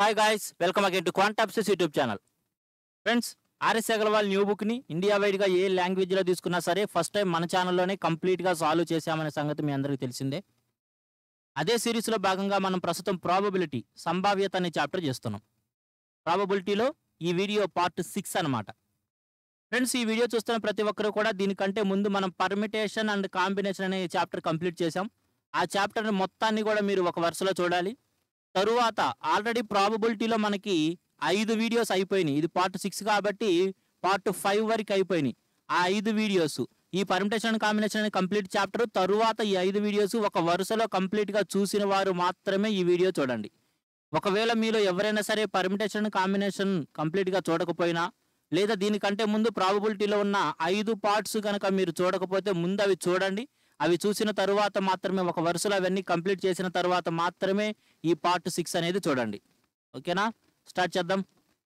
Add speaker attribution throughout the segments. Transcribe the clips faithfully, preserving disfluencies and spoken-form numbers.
Speaker 1: Hi guys, welcome again to Quantapsis YouTube channel. Friends, RS Agarwal new బుక్ని India వైడ్గా ఏ లాంగ్వేజ్లో తీసుకున్నా సరే ఫస్ట్ టైం మన ఛానల్లోనే కంప్లీట్గా సాల్వ్ చేశామనే సంగతి మీ అందరికీ తెలిసిందే. అదే సిరీస్లో భాగంగా మనం ప్రస్తుతం ప్రాబబిలిటీ సంభావ్యత అనే చాప్టర్ చేస్తున్నాం. ప్రాబబిలిటీలో ఈ వీడియో పార్ట్ సిక్స్ అనమాట. ఫ్రెండ్స్, ఈ వీడియో చూస్తున్న ప్రతి ఒక్కరూ కూడా దీనికంటే ముందు మనం పర్మిటేషన్ అండ్ కాంబినేషన్ అనే చాప్టర్ కంప్లీట్ చేశాం. ఆ చాప్టర్ మొత్తాన్ని కూడా మీరు ఒక వరుసలో చూడాలి. తరువాత ఆల్రెడీ ప్రాబబిలిటీలో మనకి ఐదు వీడియోస్ అయిపోయినాయి. ఇది పార్ట్ సిక్స్ కాబట్టి పార్ట్ ఫైవ్ వరకు అయిపోయినాయి. ఆ ఐదు వీడియోస్ ఈ పర్మిటేషన్ కాంబినేషన్ అనే కంప్లీట్ చాప్టర్ తరువాత ఈ ఐదు వీడియోస్ ఒక వరుసలో కంప్లీట్గా చూసిన వారు మాత్రమే ఈ వీడియో చూడండి. ఒకవేళ మీలో ఎవరైనా సరే పర్మిటేషన్ కాంబినేషన్ కంప్లీట్గా చూడకపోయినా లేదా దీనికంటే ముందు ప్రాబబిలిటీలో ఉన్న ఐదు పార్ట్స్ కనుక మీరు చూడకపోతే ముందు అవి చూడండి. అవి చూసిన తరువాత మాత్రమే ఒక వరుసలో అవన్నీ కంప్లీట్ చేసిన తర్వాత మాత్రమే ఈ పార్ట్ సిక్స్ అనేది చూడండి. ఓకేనా? స్టార్ట్ చేద్దాం.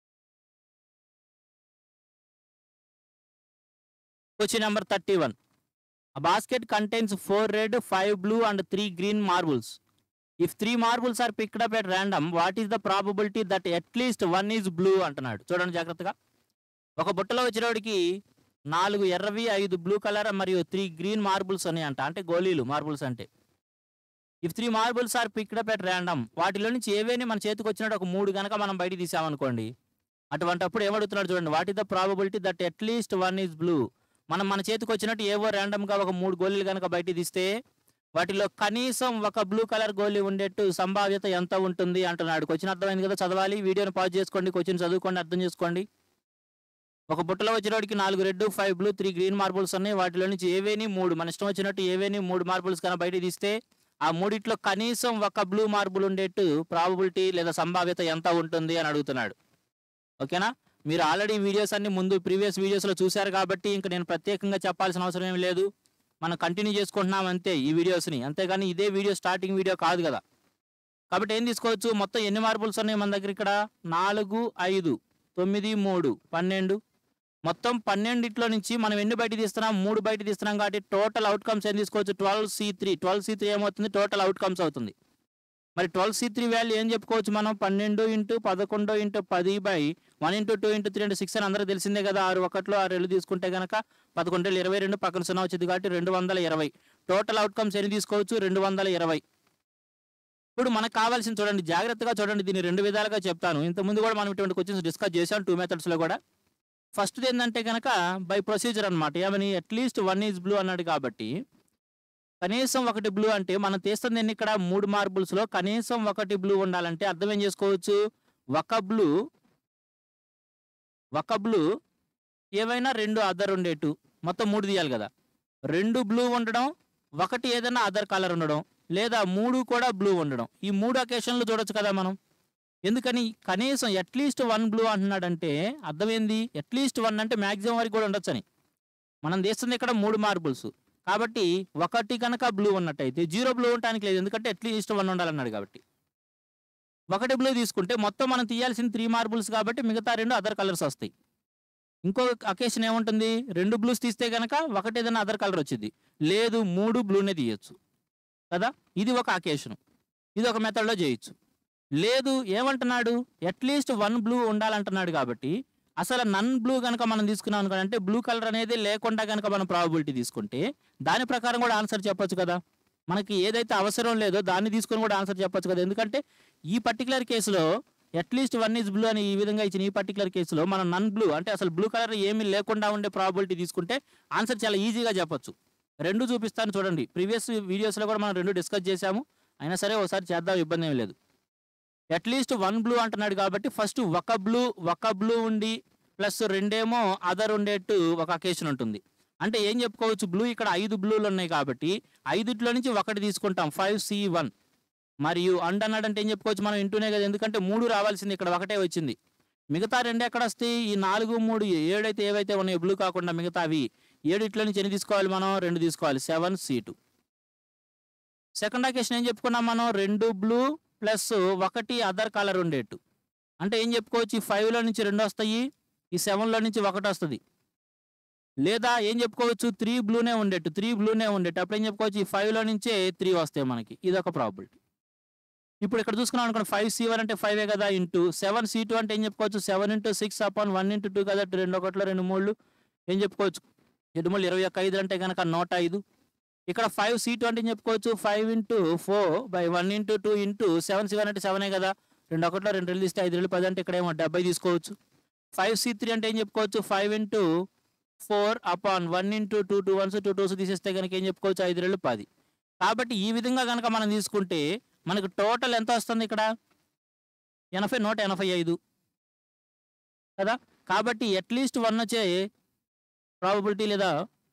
Speaker 1: Question number thirty one. A basket contains four red, five blue and three green marbles. If three marbles are picked up at random, what is the probability that at least one is blue అంటున్నాడు. చూడండి జాగ్రత్తగా. ఒక బుట్టలో వచ్చినోడికి నాలుగు ఎర్రవి, ఐదు blue colour మరియు త్రీ గ్రీన్ మార్బుల్స్ అని అంట, అంటే గోళీలు మార్బుల్స్ అంటే. If three marbles are picked up at random, వాటిలో నుంచి ఏవేని మన చేతికి వచ్చినట్టు ఒక మూడు కనుక మనం బయట తీసామనుకోండి, అటువంటప్పుడు ఏమడుగుతున్నాడు చూడండి, what is the probability that at least one is blue. మనం మన చేతికి వచ్చినట్టు ఏవో ర్యాండమ్గా ఒక మూడు గోళీలు కనుక బయట తీస్తే వాటిలో కనీసం ఒక బ్లూ కలర్ గోళీ ఉండేట్టు సంభావ్యత ఎంత ఉంటుంది అంటున్నాడు. క్వశ్చన్ అర్థమైంది కదా? చదవాలి. వీడియోని పాజ్ చేసుకోండి, క్వశ్చన్ చదువుకోండి, అర్థం చేసుకోండి. ఒక బుట్టలో వచ్చినోడికి నాలుగు red, five blue, three green marbles ఉన్నాయి. వాటిలో నుంచి ఏవేని మూడు మన ఇష్టం వచ్చినట్టు ఏవేని మూడు మార్బుల్స్ కన్నా బయట తీస్తే ఆ మూడిట్లో కనీసం ఒక బ్లూ మార్బుల్ ఉండేట్టు ప్రాబబిలిటీ లేదా సంభావ్యత ఎంత ఉంటుంది అని అడుగుతున్నాడు. ఓకేనా? మీరు ఆల్రెడీ వీడియోస్ అన్ని ముందు ప్రీవియస్ వీడియోస్లో చూశారు కాబట్టి ఇంకా నేను ప్రత్యేకంగా చెప్పాల్సిన అవసరం ఏమి లేదు. మనం కంటిన్యూ చేసుకుంటున్నాం అంతే ఈ వీడియోస్ని, అంతేగాని ఇదే వీడియో స్టార్టింగ్ వీడియో కాదు కదా. కాబట్టి ఏం తీసుకోవచ్చు, మొత్తం ఎన్ని మార్బుల్స్ ఉన్నాయి మన దగ్గర? ఇక్కడ నాలుగు, ఐదు, తొమ్మిది, మూడు, పన్నెండు. మొత్తం పన్నెండిట్లో నుంచి మనం ఎన్ని బయట తీస్తున్నాం? మూడు బయట తీస్తున్నాం కాబట్టి టోటల్ అవుట్కమ్స్ ఏం తీసుకోవచ్చు? Twelve C three. Twelve C three ఏమవుతుంది? టోటల్ అవుట్కమ్స్ అవుతుంది. మరి ట్వెల్వ్ సి త్రీ వాల్యూ ఏం చెప్పుకోవచ్చు మనం? పన్నెండు ఇంటూ పదకొండు ఇంటూ పది by one into two into three into six అని అందరూ తెలిసిందే కదా. ఆరు ఒకట్లో ఆరు రెండు తీసుకుంటే కనుక పదకొండు ఇరవై రెండు, పక్కన సున్నా వచ్చింది కాబట్టి రెండు వందల ఇరవై. టోటల్ అవుట్కమ్స్ ఎన్ని తీసుకోవచ్చు? రెండు వందల ఇరవై. ఇప్పుడు మనకు కావాల్సింది చూడండి, జాగ్రత్తగా చూడండి. దీన్ని రెండు విధాలుగా చెప్తాను. ఇంతకుముందు కూడా మనం ఇటువంటి క్వశ్చన్స్ డిస్కస్ చేసాం టూ మెథడ్స్లో కూడా. ఫస్ట్ ఏంటంటే కనుక బై ప్రొసీజర్ అనమాట. ఏమని? అట్లీస్ట్ వన్ ఈజ్ బ్లూ అన్నాడు కాబట్టి కనీసం ఒకటి బ్లూ అంటే మనం తీస్తుంది ఎన్ని? ఇక్కడ మూడు మార్బుల్స్లో కనీసం ఒకటి బ్లూ ఉండాలంటే అర్థం ఏం చేసుకోవచ్చు? ఒక బ్లూ ఒక బ్లూ ఏవైనా రెండు అదర్ ఉండేట్టు, మొత్తం మూడు తీయాలి కదా. రెండు బ్లూ ఉండడం, ఒకటి ఏదైనా అదర్ కలర్ ఉండడం, లేదా మూడు కూడా బ్లూ ఉండడం. ఈ మూడు అకేషన్లు చూడొచ్చు కదా మనం. ఎందుకని కనీసం అట్లీస్ట్ వన్ బ్లూ అంటున్నాడంటే అర్థం ఏంది? అట్లీస్ట్ వన్ అంటే మ్యాక్సిమం వరకు కూడా ఉండొచ్చు అని. మనం తీస్తుంది ఇక్కడ మూడు మార్బుల్స్ కాబట్టి ఒకటి కనుక బ్లూ ఉన్నట్టయితే జీరో బ్లూ ఉండటానికి లేదు, ఎందుకంటే అట్లీస్ట్ వన్ ఉండాలన్నాడు కాబట్టి. ఒకటి బ్లూ తీసుకుంటే మొత్తం మనం తీయాల్సిన త్రీ మార్బుల్స్ కాబట్టి మిగతా రెండు అదర్ కలర్స్ వస్తాయి. ఇంకో అకేషన్ ఏముంటుంది? రెండు బ్లూస్ తీస్తే కనుక ఒకటి ఏదైనా అదర్ కలర్ వచ్చింది, లేదు మూడు బ్లూనే తీయచ్చు కదా. ఇది ఒక అకేషన్, ఇది ఒక మెథడ్లో చేయొచ్చు. లేదు ఏమంటున్నాడు? అట్లీస్ట్ వన్ బ్లూ ఉండాలంటున్నాడు కాబట్టి అసలు నన్ బ్లూ కనుక మనం తీసుకున్నాం అనుకోండి, అంటే బ్లూ కలర్ అనేది లేకుండా కనుక మనం ప్రాబబిలిటీ తీసుకుంటే దాని ప్రకారం కూడా ఆన్సర్ చెప్పొచ్చు కదా. మనకి ఏదైతే అవసరం లేదో దాన్ని తీసుకొని కూడా ఆన్సర్ చెప్పొచ్చు కదా. ఎందుకంటే ఈ పర్టికులర్ కేసులో అట్లీస్ట్ వన్ ఈజ్ బ్లూ అని ఈ విధంగా ఇచ్చిన ఈ పర్టికులర్ కేసులో మనం నన్ బ్లూ అంటే అసలు బ్లూ కలర్ ఏమీ లేకుండా ఉండే ప్రాబబిలిటీ తీసుకుంటే ఆన్సర్ చాలా ఈజీగా చెప్పొచ్చు. రెండు చూపిస్తాను చూడండి. ప్రీవియస్ వీడియోస్లో కూడా మనం రెండు డిస్కస్ చేశాము, అయినా సరే ఒకసారి చేద్దాం, ఇబ్బంది ఏమి లేదు. అట్లీస్ట్ వన్ బ్లూ అంటున్నాడు కాబట్టి ఫస్ట్ ఒక బ్లూ ఒక బ్లూ ఉండి ప్లస్ రెండేమో అదర్ ఉండేట్టు ఒక అకేషన్ ఉంటుంది. అంటే ఏం చెప్పుకోవచ్చు? బ్లూ ఇక్కడ ఐదు బ్లూలు ఉన్నాయి కాబట్టి ఐదుట్లో నుంచి ఒకటి తీసుకుంటాం, ఫైవ్ సి వన్. మరియు అండ్ అన్నాడంటే ఏం చెప్పుకోవచ్చు మనం? ఇంటూనే కదా, ఎందుకంటే మూడు రావాల్సింది ఇక్కడ ఒకటే వచ్చింది. మిగతా రెండు ఎక్కడ వస్తాయి? ఈ నాలుగు మూడు ఏడైతే ఏవైతే ఉన్నాయో బ్లూ కాకుండా మిగతా అవి ఏడిట్లో నుంచి ఎన్ని తీసుకోవాలి మనం? రెండు తీసుకోవాలి, seven C two. Second occasion ఏం చెప్పుకున్నాం మనం? రెండు బ్లూ ప్లస్ ఒకటి అదర్ కలర్ ఉండేట్టు. అంటే ఏం చెప్పుకోవచ్చు? ఈ ఫైవ్లో నుంచి రెండు వస్తాయి, ఈ సెవెన్లో నుంచి ఒకటి వస్తుంది. లేదా ఏం చెప్పుకోవచ్చు? త్రీ బ్లూనే ఉండేట్టు త్రీ బ్లూనే ఉండేట్టు అప్పుడు ఏం చెప్పుకోవచ్చు? ఈ ఫైవ్లో నుంచే త్రీ వస్తాయి మనకి. ఇది ఒక ప్రాబిలిటీ. ఇప్పుడు ఇక్కడ చూసుకున్నాం అనుకోండి ఫైవ్ సి వన్ అంటే ఫైవ్ కదా ఇంటూ సెవెన్ సి టూ అంటే ఏం చెప్పుకోవచ్చు seven into six upon one into two కదా రెండు ఒకటిలో రెండు మూడు ఏం చెప్పుకోవచ్చు రెండు మూడు ఇరవై ఒక్క ఐదు అంటే కనుక నూట ఐదు. ఇక్కడ ఫైవ్ సి టూ అంటే ఏం చెప్పుకోవచ్చు five into four by one into two into seven C one అంటే సెవెనే కదా రెండు ఒకటిలో రెండు రెండు తీస్తే ఐదు రెండు పది అంటే ఇక్కడ ఏమో డెబ్బై తీసుకోవచ్చు. ఫైవ్ సి త్రీ అంటే ఏం చెప్పుకోవచ్చు five into four upon one into two two ones two twos తీసేస్తే కనుక ఏం చెప్పుకోవచ్చు ఐదు రెండు పది. కాబట్టి ఈ విధంగా కనుక మనం తీసుకుంటే మనకు టోటల్ ఎంత వస్తుంది ఇక్కడ ఎనభై నూట ఎనభై ఐదు కదా. కాబట్టి అట్లీస్ట్ వన్ వచ్చే ప్రాబబిలిటీ లేదా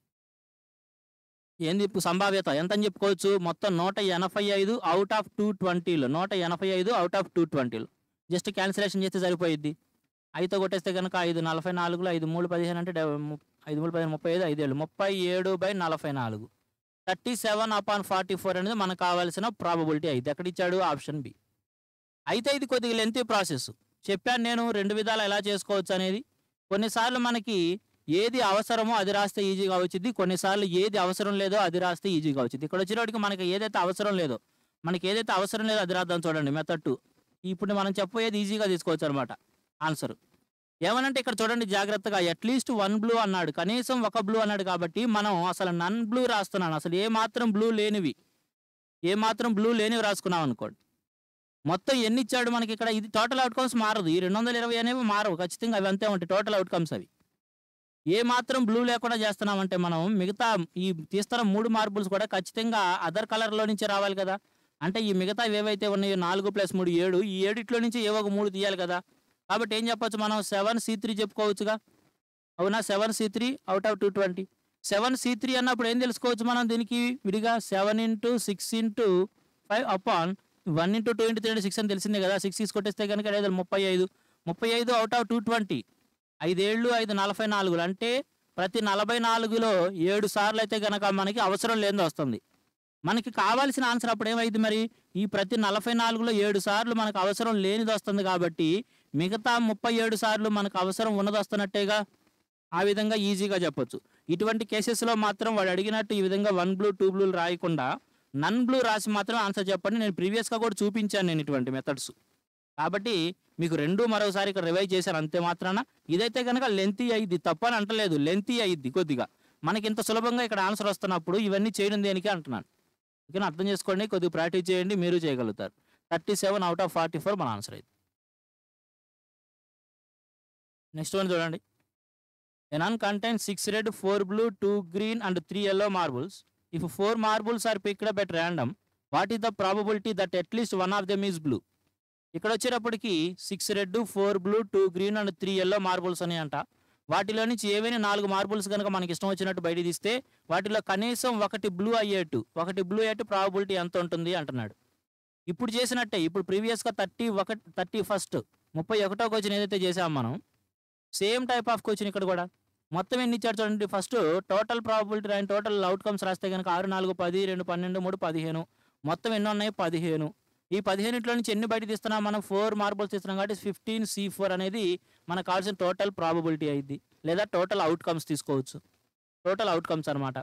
Speaker 1: ఏంది సంభావ్యత ఎంత అని చెప్పుకోవచ్చు మొత్తం నూట ఎనభై ఐదు అవుట్ ఆఫ్ టూ ట్వంటీలో నూట ఎనభై ఐదు అవుట్ ఆఫ్ టూ ట్వంటీలో జస్ట్ క్యాన్సిలేషన్ చేస్తే సరిపోయిద్ది. ఐదుతో కొట్టేస్తే కనుక ఐదు నలభై నాలుగులో ఐదు మూడు పదిహేను అంటే ఐదు మూడు పదిహేను ముప్పై ఐదు ఐదేళ్ళు ముప్పై ఏడు బై నలభై నాలుగు thirty seven upon forty four అనేది మనకు కావాల్సిన ప్రాబబిలిటీ అయితే ఎక్కడ ఇచ్చాడు ఆప్షన్ బి. అయితే ఇది కొద్దిగా లెంతీ ప్రాసెస్ చెప్పాను నేను రెండు విధాలు ఎలా చేసుకోవచ్చు అనేది. కొన్నిసార్లు మనకి ఏది అవసరమో అది రాస్తే ఈజీగా వచ్చింది, కొన్నిసార్లు ఏది అవసరం లేదో అది రాస్తే ఈజీగా వచ్చింది. ఇక్కడ వచ్చేటప్పటికి మనకి ఏదైతే అవసరం లేదో మనకి ఏదైతే అవసరం లేదో అది రాద్దాం చూడండి మెథడ్ టూ. ఇప్పుడు మనం చెప్పేది ఈజీగా తీసుకోవచ్చు అనమాట ఆన్సర్. ఏమనంటే ఇక్కడ చూడండి జాగ్రత్తగా అట్లీస్ట్ వన్ బ్లూ అన్నాడు కనీసం ఒక బ్లూ అన్నాడు కాబట్టి మనం అసలు నన్ బ్లూ రాస్తున్నాను అసలు ఏ మాత్రం బ్లూ లేనివి ఏ మాత్రం బ్లూ లేనివి రాసుకున్నాం అనుకోండి. మొత్తం ఎన్ని ఇచ్చాడు మనకి ఇక్కడ ఇది టోటల్ అవుట్కమ్స్ మారదు ఈ రెండు వందల ఇరవై అనేవి మారవు ఖచ్చితంగా అవి అంతే ఉంటాయి టోటల్ అవుట్కమ్స్ అవి. ఏ మాత్రం బ్లూ లేకుండా చేస్తున్నామంటే మనం మిగతా ఈ తీస్తున్న మూడు మార్బుల్స్ కూడా ఖచ్చితంగా అదర్ కలర్లో నుంచి రావాలి కదా. అంటే ఈ మిగతా ఏవైతే ఉన్నాయో నాలుగు ప్లస్ మూడు ఏడు ఈ ఏడిట్లో నుంచి ఏవో ఒక మూడు తీయాలి కదా. కాబట్టి ఏం చెప్పొచ్చు మనం సెవెన్ సి త్రీ చెప్పుకోవచ్చుగా అవునా. Seven C three out of two twenty seven C three అన్నప్పుడు ఏం తెలుసుకోవచ్చు మనం దీనికి విడిగా seven into six into five upon one into two into three into six అని తెలిసిందే కదా. సిక్స్ తీసుకొట్టేస్తే కనుక ఐదు ముప్పై ఐదు ముప్పై ఐదు అవుట్ ఆఫ్ టూ ట్వంటీ ఐదేళ్ళు ఐదు నలభై నాలుగులు అంటే ప్రతి నలభై నాలుగులో ఏడు సార్లు అయితే కనుక మనకి అవసరం లేనిది వస్తుంది. మనకి కావాల్సిన ఆన్సర్ అప్పుడు ఏమైంది మరి ఈ ప్రతి నలభై నాలుగులో ఏడు సార్లు మనకు అవసరం లేనిది వస్తుంది కాబట్టి మిగతా ముప్పై ఏడు సార్లు మనకు అవసరం ఉన్నది వస్తున్నట్టేగా. ఆ విధంగా ఈజీగా చెప్పొచ్చు. ఇటువంటి కేసెస్లో మాత్రం వాడు అడిగినట్టు ఈ విధంగా వన్ బ్లూ టూ బ్లూలు రాయకుండా నన్ బ్లూ రాసి మాత్రం ఆన్సర్ చెప్పండి. నేను ప్రీవియస్గా కూడా చూపించాను నేను ఇటువంటి మెథడ్స్. కాబట్టి మీకు రెండు మరోసారి ఇక్కడ రివైజ్ చేశాను అంతే మాత్రాన. ఇదైతే కనుక లెంతీ అయ్యిద్ది తప్పని అంటలేదు లెంతీ అయ్యిద్ది కొద్దిగా మనకి ఇంత సులభంగా ఇక్కడ ఆన్సర్ వస్తున్నప్పుడు ఇవన్నీ చేయడం దేనికి అంటున్నాను. ఓకేనా అర్థం చేసుకోండి కొద్దిగా ప్రాక్టీస్ చేయండి మీరు చేయగలుగుతారు. Thirty seven out of forty four మన ఆన్సర్ అయితే. నెక్స్ట్ వన్ చూడండి. A nun contain six red four blue two green and three yellow marbles. If four marbles are picked up at random what is the probability that at least one of them is blue. ఇక్కడ వచ్చేటప్పటికి six red four blue two green and three yellow marbles అని అంట. వాటిలో నుంచి ఏవైనా నాలుగు marbles కనుక మనకి ఇష్టం వచ్చినట్టు బయట తీస్తే వాటిలో కనీసం ఒకటి బ్లూ అయ్యేట్టు ఒకటి బ్లూ అయ్యేట్టు ప్రాబబిలిటీ ఎంత ఉంటుంది అంటున్నాడు. ఇప్పుడు చేసినట్టే ఇప్పుడు ప్రీవియస్గా థర్టీ ఒకటి థర్టీ ఫస్ట్ ముప్పై ఒకటో క్వశ్చన్ ఏదైతే చేసాం మనం సేమ్ టైప్ ఆఫ్ క్వశ్చన్ ఇక్కడ కూడా మొత్తం ఎన్ని ఇచ్చారు చూడండి. ఫస్ట్ టోటల్ ప్రాబబిలిటీ రాని టోటల్ అవుట్కమ్స్ రాస్తే కనుక ఆరు నాలుగు పది రెండు పన్నెండు మూడు పదిహేను మొత్తం ఎన్ని ఉన్నాయి పదిహేను. ఈ పదిహేనుట్లో నుంచి ఎన్ని బయట తీస్తున్నాం మనం ఫోర్ మార్బుల్స్ తీస్తున్నాం కాబట్టి ఫిఫ్టీన్ సి ఫోర్ అనేది మనకు కావాల్సిన టోటల్ ప్రాబబిలిటీ అయింది లేదా టోటల్ అవుట్కమ్స్ తీసుకోవచ్చు టోటల్ అవుట్కమ్స్ అనమాట.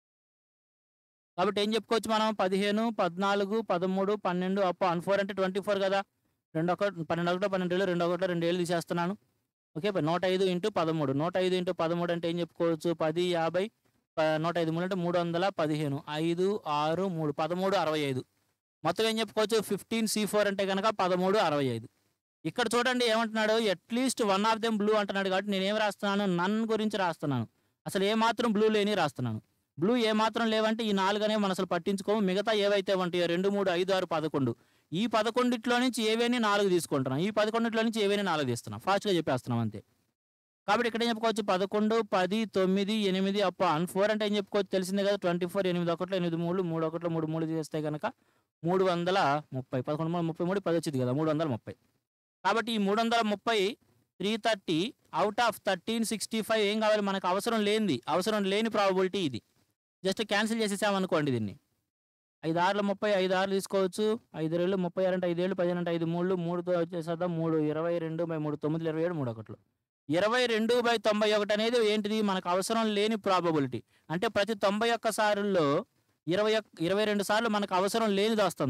Speaker 1: కాబట్టి ఏం చెప్పుకోవచ్చు మనం పదిహేను పద్నాలుగు పదమూడు పన్నెండు అప్ అన్ ఫోర్ అంటే ట్వంటీ ఫోర్ కదా. రెండు ఒకటి పన్నెండు ఒకటో పన్నెండు ఏళ్ళు రెండు ఒకటో రెండు ఏళ్ళు తీసేస్తున్నాను. ఓకే నూట ఐదు ఇంటూ పదమూడు నూట ఐదు ఇంటూ పదమూడు అంటే ఏం చెప్పుకోవచ్చు పది యాభై నూట ఐదు మూడు అంటే మూడు వందల పదిహేను ఐదు ఆరు మూడు పదమూడు అరవై ఐదు మొత్తం ఏం చెప్పుకోవచ్చు ఫిఫ్టీన్ సి ఫోర్ అంటే కనుక పదమూడు అరవై ఐదు. ఇక్కడ చూడండి ఏమంటున్నాడు at least one of them blue అంటున్నాడు కాబట్టి నేనేం రాస్తున్నాను నన్ గురించి రాస్తున్నాను. అసలు ఏ మాత్రం బ్లూ లేని రాస్తున్నాను. బ్లూ ఏ మాత్రం లేవంటే ఈ నాలుగు అనేవి మనం అసలు పట్టించుకోము. మిగతా ఏవైతే ఉంటాయో రెండు మూడు ఐదు ఆరు పదకొండు ఈ పదకొండిట్లో నుంచి ఏవేని నాలుగు తీసుకుంటున్నాం ఈ పదకొండిట్లో నుంచి ఏవేని నాలుగు తీస్తున్నాం ఫాస్ట్గా చెప్పేస్తున్నాం అంతే. కాబట్టి ఇక్కడ ఏం చెప్పుకోవచ్చు పదకొండు పది తొమ్మిది ఎనిమిది అప్ అన్ ఫోర్ అంటే ఏం చెప్పుకోవచ్చు తెలిసిందే కదా ట్వంటీ ఫోర్ ఎనిమిది ఒకటిలో ఎనిమిది మూడు మూడు ఒకటిలో మూడు మూడు చేస్తే కనుక మూడు వందల ముప్పై పదకొండు మూడు ముప్పై మూడు పది వచ్చింది కదా మూడు వందల ముప్పై. కాబట్టి ఈ మూడు వందల ముప్పై three thirty out of thirteen sixty five ఏం కావాలి మనకు అవసరం లేనిది అవసరం లేని ప్రాబబిలిటీ ఇది. జస్ట్ క్యాన్సిల్ చేసేసామనుకోండి దీన్ని ఐదు ఆరులు ముప్పై ఐదు ఆరులు తీసుకోవచ్చు ఐదు రెండు ముప్పై ఆరు అంటే ఐదేళ్ళు పదిహేను అంటే ఐదు మూడు మూడుతో వచ్చేసేద్దాం మూడు ఇరవై రెండు బై మూడు తొమ్మిది ఇరవై ఏడు మూడు ఒకటిలో ఇరవై రెండు బై తొంభై ఒకటి అనేది ఏంటిది మనకు అవసరం లేని ప్రాబబిలిటీ. అంటే ప్రతి తొంభై ఒక్క సార్ల్లో ఇరవై ఇరవై రెండు సార్లు మనకు అవసరం లేనిది వస్తుంది.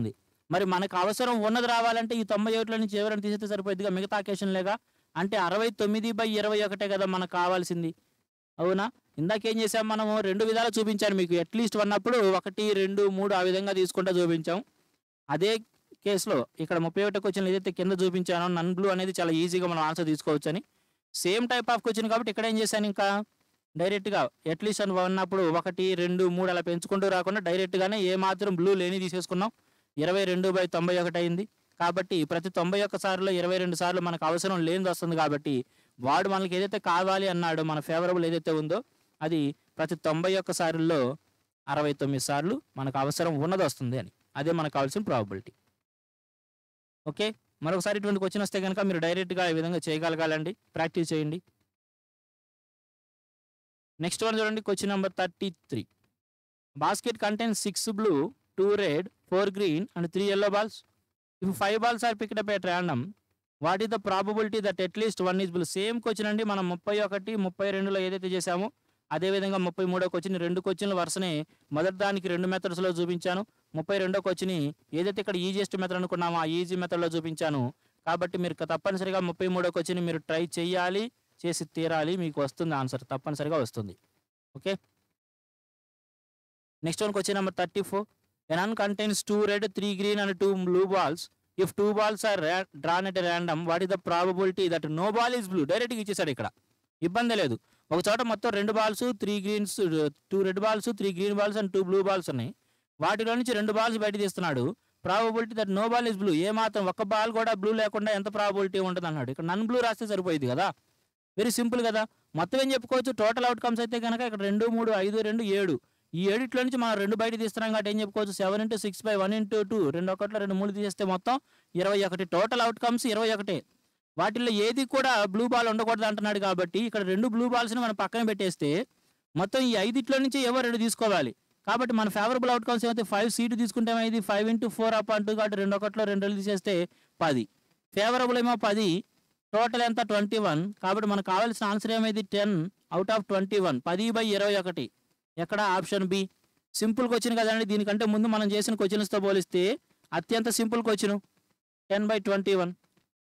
Speaker 1: మరి మనకు అవసరం ఉన్నది రావాలంటే ఈ తొంభై ఒకటిలో నుంచి ఎవరైనా తీసేస్తే సరిపోద్దిగా, మిగతా అకేషన్లేగా. అంటే అరవై తొమ్మిది బై ఇరవై ఒకటే కదా మనకు కావాల్సింది, అవునా? ఇందాకేం చేసాం మనము, రెండు విధాలు చూపించాను మీకు. అట్లీస్ట్ అన్నప్పుడు ఒకటి రెండు మూడు ఆ విధంగా తీసుకుంటూ చూపించాం. అదే కేసులో ఇక్కడ ముప్పై ఒకటో క్వశ్చన్ ఏదైతే కింద చూపించానో నన్ బ్లూ అనేది చాలా ఈజీగా మనం ఆన్సర్ తీసుకోవచ్చు అని, సేమ్ టైప్ ఆఫ్ క్వశ్చన్ కాబట్టి ఇక్కడ ఏం చేశాను, ఇంకా డైరెక్ట్గా అట్లీస్ట్ అని ఉన్నప్పుడు ఒకటి రెండు మూడు అలా పెంచుకుంటూ రాకుండా డైరెక్ట్గానే ఏ మాత్రం బ్లూ లేని తీసేసుకున్నాం. ఇరవై రెండు బై తొంభై ఒకటి అయింది. కాబట్టి ప్రతి తొంభై ఒక్క సార్లు ఇరవై రెండు సార్లు మనకు అవసరం లేనిది వస్తుంది. కాబట్టి వాడు మనకి ఏదైతే కావాలి అన్నాడో, మన ఫేవరబుల్ ఏదైతే ఉందో అది ప్రతి తొంభై ఒక్క సార్ల్లో అరవై తొమ్మిది సార్లు మనకు అవసరం ఉన్నది వస్తుంది అని, అదే మనకు కావాల్సిన ప్రాబబిలిటీ. ఓకే, మరొకసారి ఇటువంటి క్వశ్చన్ వస్తే కనుక మీరు డైరెక్ట్గా ఈ విధంగా చేయగలగాలండి, ప్రాక్టీస్ చేయండి. నెక్స్ట్ వన్ చూడండి, question number thirty three. Basket contains six blue, two red, four green and three yellow balls. If five balls are picked up at random, what is the probability that at least one is blue? Same question అండి. మనం ముప్పై ఒకటి ముప్పై రెండులో ఏదైతే చేసామో అదేవిధంగా ముప్పై మూడో క్వశ్చన్, రెండు క్వశ్చన్లు వరుసనే మొదటి దానికి రెండు మెథడ్స్లో చూపించాను. ముప్పై రెండో క్వశ్చన్ ఏదైతే ఇక్కడ ఈజియెస్ట్ మెథడ్ అనుకున్నామో ఆ ఈజీ మెథడ్లో చూపించాను. కాబట్టి మీరు తప్పనిసరిగా ముప్పై మూడో క్వశ్చన్ మీరు ట్రై చేయాలి, చేసి తీరాలి, మీకు వస్తుంది ఆన్సర్, తప్పనిసరిగా వస్తుంది. Okay, next one question number thirty four. An nun contains two red, three green and two blue balls. If two balls are ra- drawn at random, what is the probability that no ball is blue? డైరెక్ట్గా ఇచ్చేసాడు, ఇక్కడ ఇబ్బంది లేదు. ఒక చోట మొత్తం రెండు balls, three greens, two red balls, three green balls and two blue balls ఉన్నాయి. వాటిలో నుంచి రెండు బాల్స్ బయట తీస్తున్నాడు. Probability that no ball is blue, ఏ మాత్రం ఒక్క బాల్ కూడా బ్లూ లేకుండా ఎంత ప్రాబబిలిటీ ఉంటుంది అన్నాడు. ఇక్కడ నన్ బ్లూ రాస్తే సరిపోయింది కదా, వెరీ సింపుల్ కదా. మొత్తం ఏం చెప్పుకోవచ్చు, టోటల్ అవుట్కమ్స్ అయితే కనుక ఇక్కడ రెండు మూడు ఐదు రెండు ఏడు, ఈ ఏడిట్లో నుంచి మనం రెండు బయట తీస్తున్నాం కాబట్టి ఏం చెప్పుకోవచ్చు, seven into six by one into two, రెండు ఒకటిలో రెండు మూడు తీసేస్తే మొత్తం ఇరవై ఒకటి. టోటల్ అవుట్కమ్స్ ఇరవై ఒకటే. వాటిల్లో ఏది కూడా బ్లూ బాల్ ఉండకూడదు అంటున్నాడు. కాబట్టి ఇక్కడ రెండు బ్లూ బాల్స్ని మనం పక్కన పెట్టేస్తే మొత్తం ఈ ఐదిట్లో నుంచి ఏవో రెండు తీసుకోవాలి. కాబట్టి మన ఫేవరబుల్ అవుట్కమ్స్ ఏమైతే ఫైవ్ సీటు తీసుకుంటే ఇది ఫైవ్ ఇంటూ ఫోర్ అప్ అంటూ, కాబట్టి రెండు ఒకటిలో రెండు రెండు తీసేస్తే పది. ఫేవరబుల్ ఏమో పది, టోటల్ ఎంత ట్వంటీ వన్. కాబట్టి మనకు కావాల్సిన ఆన్సర్ ఏమైంది, ten out of twenty one, పది బై ఇరవై ఒకటి. ఎక్కడ, ఆప్షన్ బి. సింపుల్ క్వశ్చన్ కదండి, దీనికంటే ముందు మనం చేసిన క్వశ్చన్స్తో పోలిస్తే అత్యంత simple question, ten by twenty one.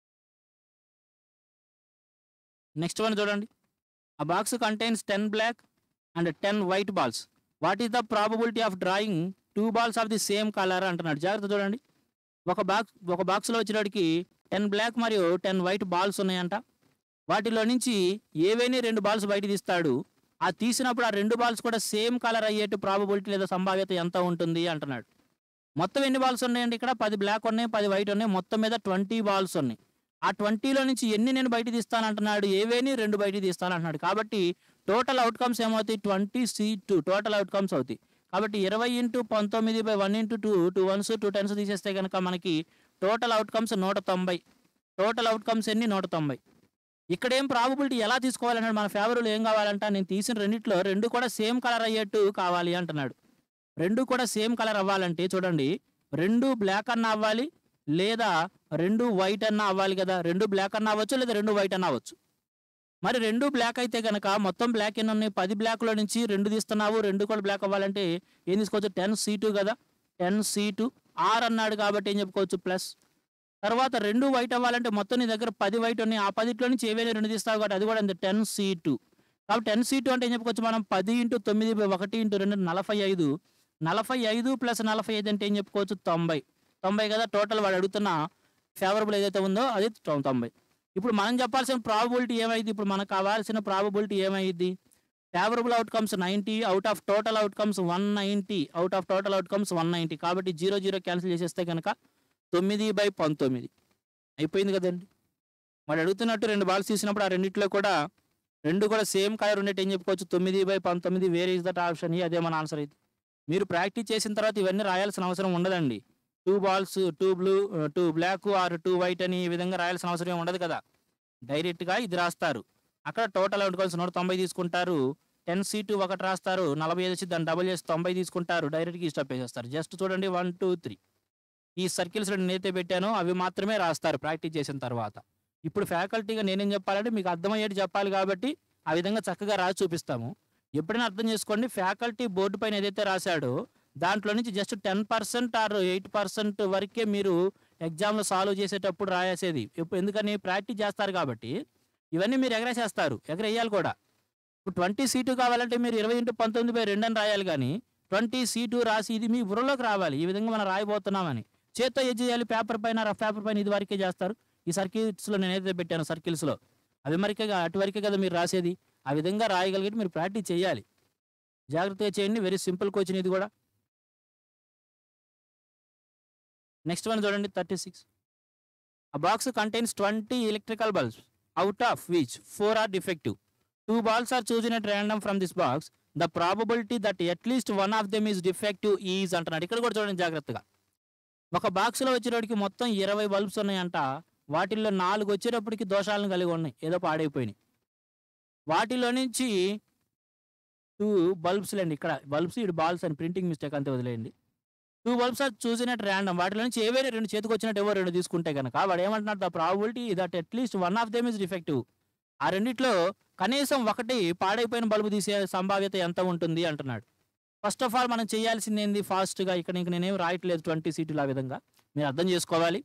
Speaker 1: Next one చూడండి. ఆ box contains ten black and ten white balls. What is the probability of drawing two balls of the same colour అంటున్నాడు. జాగ్రత్త చూడండి. ఒక బాక్స్ ఒక బాక్స్లో వచ్చేటికి టెన్ బ్లాక్ మరియు టెన్ వైట్ బాల్స్ ఉన్నాయంట. వాటిలో నుంచి ఏవైనా రెండు బాల్స్ బయట తీస్తాడు. ఆ తీసినప్పుడు ఆ రెండు బాల్స్ కూడా సేమ్ కలర్ అయ్యేట్టు ప్రాబబిలిటీ లేదా సంభావ్యత ఎంత ఉంటుంది అంటున్నాడు. మొత్తం ఎన్ని బాల్స్ ఉన్నాయండి, ఇక్కడ పది బ్లాక్ ఉన్నాయి, పది వైట్ ఉన్నాయి, మొత్తం మీద ట్వంటీ బాల్స్ ఉన్నాయి. ఆ ట్వంటీలో నుంచి ఎన్ని నేను బయట తీస్తాను అంటున్నాడు, ఏవేని రెండు బయట తీస్తాను అంటున్నాడు. కాబట్టి టోటల్ అవుట్కమ్స్ ఏమవుతాయి, twenty C two total outcomes అవుతాయి. కాబట్టి ఇరవై ఇంటూ పంతొమ్మిది by one into two, two ones two tens తీసేస్తే కనుక మనకి టోటల్ అవుట్కమ్స్ నూట తొంభై. టోటల్ అవుట్కమ్స్ ఎన్ని, నూట తొంభై. ఇక్కడేం ప్రాబబిలిటీ ఎలా తీసుకోవాలన్నాడు, మన ఫేవరబుల్ ఏం కావాలంట, నేను తీసిన రెండిట్లో రెండు కూడా సేమ్ కలర్ అయ్యేట్టు కావాలి అంటున్నాడు. రెండు కూడా సేమ్ కలర్ అవ్వాలంటే చూడండి, రెండు బ్లాక్ అన్న అవ్వాలి లేదా రెండు వైట్ అన్న అవ్వాలి కదా. రెండు బ్లాక్ అన్న అవ్వచ్చు లేదా రెండు వైట్ అన్న అవ్వచ్చు. మరి రెండు బ్లాక్ అయితే కనుక మొత్తం బ్లాక్ ఎన్ని ఉన్నాయి, పది బ్లాక్లో నుంచి రెండు తీస్తున్నావు, రెండు కూడా బ్లాక్ అవ్వాలంటే ఏం తీసుకోవచ్చు, టెన్ సీ టూ కదా. టెన్ సీ టూ ఆర్ అన్నాడు కాబట్టి ఏం చెప్పుకోవచ్చు, ప్లస్. తర్వాత రెండు వైట్ అవ్వాలంటే మొత్తం నీ దగ్గర పది వైట్ ఉన్నాయి, ఆ పదిట్లో నుంచి ఏవైనా రెండు తీస్తావు కాబట్టి అది కూడా అంతే, టెన్ సీ టూ. కాబట్టి టెన్ సీ టూ అంటే ఏం చెప్పుకోవచ్చు మనం, పది ఇంటూ తొమ్మిది బై ఒకటి ఇంటూ రెండు నలభై ఐదు. నలభై ఐదు ప్లస్ నలభై ఐదు అంటే ఏం చెప్పుకోవచ్చు, తొంభై. తొంభై కదా టోటల్ వాడు అడుగుతున్న ఫేవరబుల్ ఏదైతే ఉందో అది తొంభై. ఇప్పుడు మనం చెప్పాల్సిన ప్రాబబిలిటీ ఏమైంది, ఇప్పుడు మనకు కావాల్సిన ప్రాబబిలిటీ ఏమైంది, favourable outcomes ninety out of total outcomes one ninety out of total outcomes one ninety. కాబట్టి జీరో జీరో క్యాన్సిల్ చేసేస్తే కనుక తొమ్మిది బై పంతొమ్మిది అయిపోయింది కదండి. మరి అడుగుతున్నట్టు రెండు బాల్స్ తీసినప్పుడు ఆ రెండిట్లో కూడా రెండు కూడా సేమ్ కలర్ ఉండేటి ఏం చెప్పుకోవచ్చు, తొమ్మిది బై పంతొమ్మిది. వేర్ ఈజ్ దట్ ఆప్షన్, అదే మన ఆన్సర్ అయితే. మీరు ప్రాక్టీస్ చేసిన తర్వాత ఇవన్నీ రాయాల్సిన అవసరం ఉండదండి. Two balls, two blue, two black or two white అని ఈ విధంగా రాయాల్సిన అవసరం ఏమి ఉండదు కదా. డైరెక్ట్గా ఇది రాస్తారు. అక్కడ టోటల్ అవుట్కమ్స్ నూట తొంభై తీసుకుంటారు, టెన్ సీ టూ ఒకటి రాస్తారు, నలభై ఐదు వచ్చి దాన్ని డబుల్ చేసి తొంభై తీసుకుంటారు, డైరెక్ట్గా ఈ స్టెప్ వేసేస్తారు. జస్ట్ చూడండి, వన్ టూ త్రీ ఈ సర్కిల్స్ నేనైతే పెట్టానో అవి మాత్రమే రాస్తారు ప్రాక్టీస్ చేసిన తర్వాత. ఇప్పుడు ఫ్యాకల్టీగా నేనేం చెప్పాలంటే మీకు అర్థమయ్యేది చెప్పాలి కాబట్టి ఆ విధంగా చక్కగా రాసి చూపిస్తాము. ఎప్పుడైనా అర్థం చేసుకోండి, ఫ్యాకల్టీ బోర్డు పైన ఏదైతే రాశాడో దాంట్లో నుంచి just ten percent or eight percent వరకే మీరు ఎగ్జామ్లో సాల్వ్ చేసేటప్పుడు రాసేది. ఇప్పుడు ఎందుకని ప్రాక్టీస్ చేస్తారు కాబట్టి ఇవన్నీ మీరు ఎగరేసేస్తారు, ఎగరేయాలి కూడా. ఇప్పుడు ట్వంటీ సీటు కావాలంటే మీరు ఇరవై ఇంటూ పంతొమ్మిది బై రెండు అని రాయాలి, కానీ ట్వంటీ సీటు రాసి ఇది మీ బుర్రలోకి రావాలి, ఈ విధంగా మనం రాయబోతున్నామని. చేత్తో ఏం చేయాలి, పేపర్ పైన రఫ్ పేపర్ పైన ఇది వరకే చేస్తారు. ఈ సర్కిల్స్లో నేను ఏదైతే పెట్టాను సర్కిల్స్లో అవి మరికే అటువరకే కదా మీరు రాసేది. ఆ విధంగా రాయగలిగితే మీరు ప్రాక్టీస్ చేయాలి, జాగ్రత్తగా చేయండి. వెరీ సింపుల్ క్వశ్చన్ ఇది కూడా. నెక్స్ట్ వన్ చూడండి, thirty six. A box contains twenty electrical bulbs, out of which four are defective. Two balls are chosen at random from this box. The probability that at least one of them is defective is అంటున్నాడు. ఇక్కడ కూడా చూడండి జాగ్రత్తగా. ఒక బాక్స్లో వచ్చేటప్పటికి మొత్తం ఇరవై బల్బ్స్ ఉన్నాయంట. వాటిల్లో నాలుగు వచ్చేటప్పటికి దోషాలను కలిగి ఉన్నాయి, ఏదో పాడైపోయినాయి. వాటిలో నుంచి టూ బల్బ్స్ లేండి, ఇక్కడ బల్బ్స్ ఇటు బాల్స్ అని ప్రింటింగ్ మిస్టేక్ అంతే, వదిలేయండి. Two bulbs are chosen at random, వాటిలో నుంచి ఏవైనా రెండు చేతికి వచ్చినట్టు ఎవరు రెండు తీసుకుంటే కనుక వాడు ఏమంటున్నాడు, the probability that at least one of them is defective. ఆ రెండిట్లో కనీసం ఒకటి పాడైపోయిన బల్బు తీసే సంభావ్యత ఎంత ఉంటుంది అంటున్నాడు. ఫస్ట్ ఆఫ్ ఆల్ మనం చేయాల్సింది ఏంది, ఫాస్ట్గా ఇక్కడ ఇంక నేనేం రాయట్లేదు ట్వంటీ సీటులు, ఆ విధంగా మీరు అర్థం చేసుకోవాలి.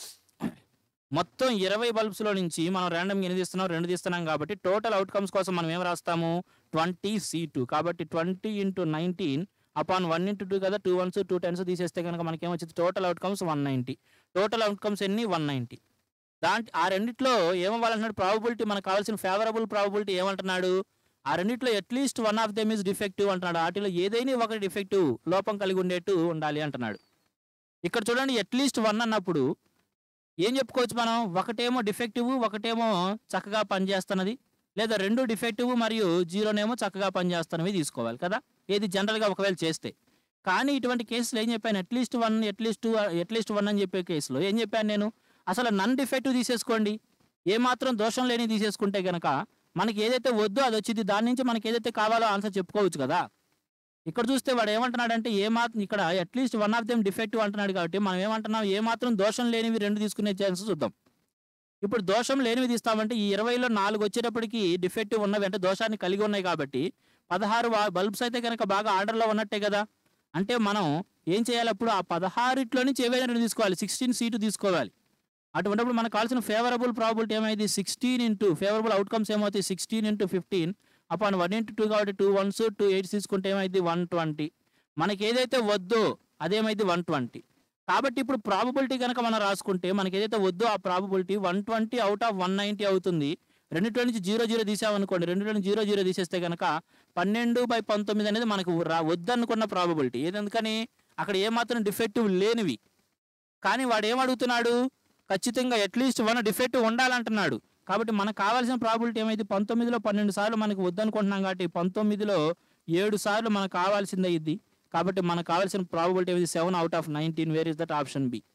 Speaker 1: మొత్తం ఇరవై బల్బ్స్లో నుంచి మనం ర్యాండమ్గా ఎన్ని తీస్తున్నాం, రెండు తీస్తున్నాం కాబట్టి టోటల్ అవుట్కమ్స్ కోసం మనం ఏం రాస్తాము, ట్వంటీ సీటు. కాబట్టి twenty into nineteen upon one into two కదా, టూ వన్స్ టూ టెన్స్ తీసేస్తే కనుక మనకి ఏమొచ్చింది, total outcomes one ninety. Total outcomes ఎన్ని, వన్ నైంటీ. దాంట్ ఆ రెండిట్లో ఏమవ్వాలంటున్నాడు, ప్రాబబిలిటీ మనకు కావాల్సిన ఫేవరబుల్ ప్రాబబిలిటీ ఏమంటున్నాడు, ఆ రెండిట్లో at least one of them is defective అంటున్నాడు. వాటిలో ఏదైనా ఒకటి డిఫెక్టివ్ లోపం కలిగి ఉండేట్టు ఉండాలి అంటున్నాడు. ఇక్కడ చూడండి, అట్లీస్ట్ వన్ అన్నప్పుడు ఏం చెప్పుకోవచ్చు మనం, ఒకటేమో డిఫెక్టివ్, ఒకటేమో చక్కగా పనిచేస్తున్నది, లేదా రెండు డిఫెక్టివ్ మరియు జీరోనేమో చక్కగా పనిచేస్తున్నవి తీసుకోవాలి కదా, ఏది జనరల్గా ఒకవేళ చేస్తే. కానీ ఇటువంటి కేసులో ఏం చెప్పాను, at least one at least two at least one అని చెప్పే కేసులో ఏం చెప్పాను నేను, అసలు నన్ డిఫెక్టివ్ తీసేసుకోండి, ఏమాత్రం దోషం లేని తీసేసుకుంటే కనుక మనకి ఏదైతే వద్దో అది వచ్చింది, దాని నుంచి మనకి ఏదైతే కావాలో ఆన్సర్ చెప్పుకోవచ్చు కదా. ఇక్కడ చూస్తే వాడు ఏమంటున్నాడంటే ఏమాత్రం, ఇక్కడ at least one of them defective అంటున్నాడు కాబట్టి మనం ఏమంటున్నాం, ఏమాత్రం దోషం లేనివి రెండు తీసుకునే ఛాన్స్ చూద్దాం. ఇప్పుడు దోషం లేనివి తీస్తామంటే ఈ ఇరవైలో నాలుగు వచ్చేటప్పటికి డిఫెక్టివ్ ఉన్నవి అంటే దోషాన్ని కలిగి ఉన్నాయి కాబట్టి పదహారు బల్బ్స్ అయితే కనుక బాగా ఆర్డర్లో ఉన్నట్టే కదా. అంటే మనం ఏం చేయాలి, అప్పుడు ఆ పదహారుట్లో నుంచి ఏవైనా రెండు తీసుకోవాలి, సిక్స్టీన్ సీటు తీసుకోవాలి. అటువంటిప్పుడు మనకు కావాల్సిన ఫేవరబుల్ ప్రాబిలిటీ ఏమైంది, సిక్స్టీన్ ఇంటూ ఫేవరబుల్ అవుట్కమ్స్ ఏమవుతాయి, sixteen into fifteen upon one into two కాబట్టి టూ వన్స్ టూ ఎయిట్స్ తీసుకుంటే ఏమైంది, వన్ ట్వంటీ. మనకి ఏదైతే వద్దో అదేమైంది వన్ ట్వంటీ. కాబట్టి ఇప్పుడు ప్రాబబిలిటీ కనుక మనం రాసుకుంటే మనకి ఏదైతే వద్దో ఆ probability one twenty out of one ninety అవుతుంది. రెండింటి నుంచి జీరో జీరో తీసామనుకోండి, రెండింటి నుంచి జీరో జీరో తీసేస్తే కనుక పన్నెండు బై పంతొమ్మిది అనేది మనకు రా వద్దనుకున్న ప్రాబబిలిటీ. ఎందుకని అక్కడ ఏమాత్రం డిఫెక్టివ్ లేనివి. కానీ వాడు ఏమడుగుతున్నాడు, ఖచ్చితంగా అట్లీస్ట్ వన్ డిఫెక్టివ్ ఉండాలంటున్నాడు. కాబట్టి మనకు కావాల్సిన ప్రాబిలిటీ ఏమైంది, పంతొమ్మిదిలో పన్నెండు సార్లు మనకు వద్దనుకుంటున్నాం కాబట్టి పంతొమ్మిదిలో ఏడు సార్లు మనకు కావాల్సిందే ఇది. కాబట్టి మనకు కావాల్సిన ప్రాబిలిటీ ఏది, seven out of nineteen. Where is that, option B.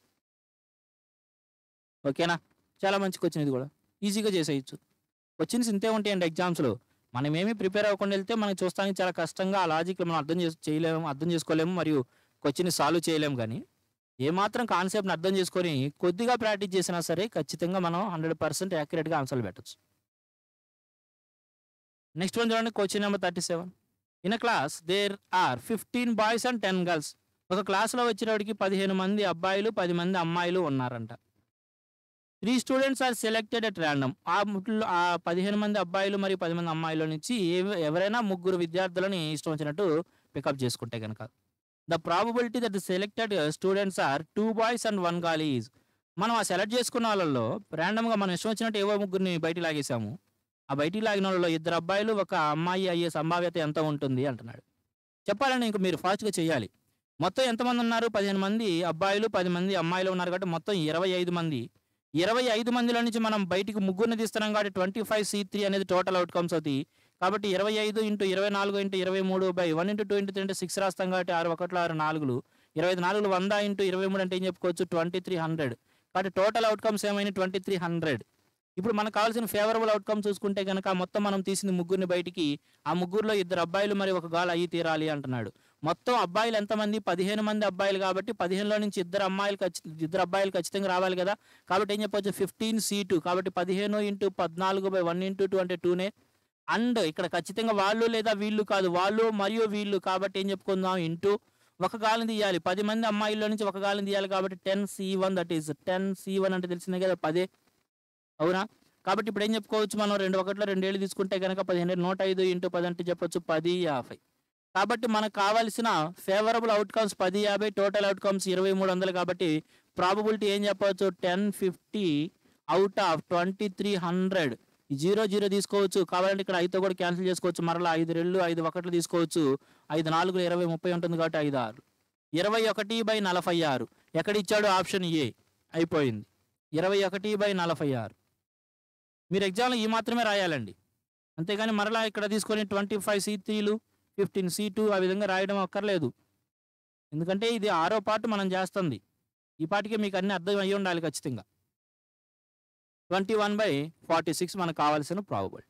Speaker 1: ఓకేనా, చాలా మంచి క్వశ్చన్ ఇది కూడా, ఈజీగా చేసేయచ్చు. క్వశ్చన్స్ ఇంతే ఉంటాయండి ఎగ్జామ్స్లో. మనం ఏమీ ప్రిపేర్ అవ్వకుండా వెళ్తే మనకి చూస్తానికి చాలా కష్టంగా ఆ లాజిక్ మనం అర్థం చేసి చేయలేము అర్థం చేసుకోలేము మరియు క్వశ్చన్ సాల్వ్ చేయలేము. కానీ ఏమాత్రం కాన్సెప్ట్ని అర్థం చేసుకొని కొద్దిగా ప్రాక్టీస్ చేసినా సరే ఖచ్చితంగా మనం హండ్రెడ్ పర్సెంట్ యాక్యురేట్గా ఆన్సర్లు పెట్టచ్చు. నెక్స్ట్ వన్ చూడండి, question number thirty seven. In a class there are fifteen boys and ten girls. ఒక క్లాస్లో వచ్చేటప్పటికి పదిహేను మంది అబ్బాయిలు పది మంది అమ్మాయిలు ఉన్నారంట. Three students are selected at random. ఆ ముట్లో ఆ పదిహేను మంది అబ్బాయిలు మరియు పది మంది అమ్మాయిల నుంచి ఎవరైనా ముగ్గురు విద్యార్థులని ఇష్టం వచ్చినట్టు పికప్ చేసుకుంటే కనుక the probability that the selected students are two boys and one girl is. మనం ఆ సెలెక్ట్ చేసుకున్న వాళ్ళలో ర్యాండమ్గా మనం ఇష్టం వచ్చినట్టు ఏవో ముగ్గురిని బయటికి లాగేసాము. ఆ బయటికి లాగిన వాళ్ళలో ఇద్దరు అబ్బాయిలు ఒక అమ్మాయి అయ్యే సంభావ్యత ఎంత ఉంటుంది అంటున్నాడు. చెప్పాలని ఇంక మీరు ఫాస్ట్గా చేయాలి. మొత్తం ఎంతమంది ఉన్నారు, పదిహేను మంది అబ్బాయిలు పది మంది అమ్మాయిలు ఉన్నారు కాబట్టి మొత్తం ఇరవై ఐదు మంది. ఇరవై ఐదు మందిలో నుంచి మనం బయటికి ముగ్గురిని తీస్తున్నాం కాబట్టి ట్వంటీ ఫైవ్ సి త్రీ అనేది టోటల్ అవుట్కమ్స్ అవుతాయి. కాబట్టి ఇరవై ఐదు ఇంటూ ఇరవై నాలుగు ఇంటూ ఇరవై మూడు by one into two into three అంటే సిక్స్ రాస్తాం కాబట్టి ఆరు ఒకట్లో ఆరు నాలుగులు ఇరవై ఐదు నాలుగులు వంద ఇంటూ ఇరవై మూడు అంటే ఏం చెప్పుకోవచ్చు, ట్వంటీ త్రీ హండ్రెడ్. కాబట్టి టోటల్ అవుట్కమ్స్ ఏమైనా ట్వంటీ త్రీ హండ్రెడ్. ఇప్పుడు మనకు కావాల్సిన ఫేవరబుల్ అవుట్కమ్ చూసుకుంటే కనుక మొత్తం మనం తీసింది ముగ్గురిని బయటికి, ఆ ముగ్గురులో ఇద్దరు అబ్బాయిలు మరి ఒక గాల్ అయ్యి తీరాలి అంటున్నాడు. మొత్తం అబ్బాయిలు ఎంతమంది, పదిహేను మంది అబ్బాయిలు కాబట్టి పదిహేనులో నుంచి ఇద్దరు అమ్మాయిలు ఇద్దరు అబ్బాయిలు ఖచ్చితంగా రావాలి కదా. కాబట్టి ఏం చెప్పొచ్చు, ఫిఫ్టీన్ సీటు కాబట్టి పదిహేను ఇంటూ పద్నాలుగు బై వన్ ఇంటూ టూ అంటే టూనే. అండ్ ఇక్కడ ఖచ్చితంగా వాళ్ళు లేదా వీళ్ళు కాదు, వాళ్ళు మరియు వీళ్ళు కాబట్టి ఏం చెప్పుకుందాం, ఇంటూ ఒక గాలిని తీయాలి. పది మంది అమ్మాయిల్లో నుంచి ఒక గాలిని తీయాలి కాబట్టి ten C one that is ten C one అంటే తెలిసిందే కదా పదే. అవునా? కాబట్టి ఇప్పుడు ఏం చెప్పుకోవచ్చు మనం రెండు ఒకటిలో రెండేళ్ళు తీసుకుంటే కనుక పదిహేను నూట ఐదు ఇంటూ పది అంటే చెప్పొచ్చు పది యాభై. కాబట్టి మనకు కావాల్సిన ఫేవరబుల్ అవుట్కమ్స్ పది యాభై, టోటల్ అవుట్కమ్స్ ఇరవై మూడు వందలు. కాబట్టి ప్రాబబిలిటీ ఏం చెప్పవచ్చు ten fifty out of twenty three hundred. Zero zero తీసుకోవచ్చు. కావాలంటే ఇక్కడ ఐదుతో కూడా క్యాన్సిల్ చేసుకోవచ్చు. మరలా ఐదు రెండు ఐదు ఒకట్లు తీసుకోవచ్చు. ఐదు నాలుగు ఇరవై ముప్పై ఉంటుంది కాబట్టి ఐదు ఆరు ఇరవై ఒకటి బై నలభై ఆరు. ఎక్కడ ఇచ్చాడు? Option A. అయిపోయింది. ఇరవై ఒకటి బై నలభై ఆరు. మీరు ఎగ్జామ్లో ఈ మాత్రమే రాయాలండి. అంతేగాని మరలా ఇక్కడ తీసుకొని ట్వంటీ ఫైవ్ సి త్రీలు ఫిఫ్టీన్ సి టూ ఆ విధంగా రాయడం అక్కర్లేదు. ఎందుకంటే ఇది ఆరో పార్ట్ మనం చేస్తుంది. ఈ పాటికే మీకు అన్ని అర్థం అయ్యి ఉండాలి ఖచ్చితంగా. Twenty one by forty six మనకు కావాల్సిన ప్రాబబిలిటీ.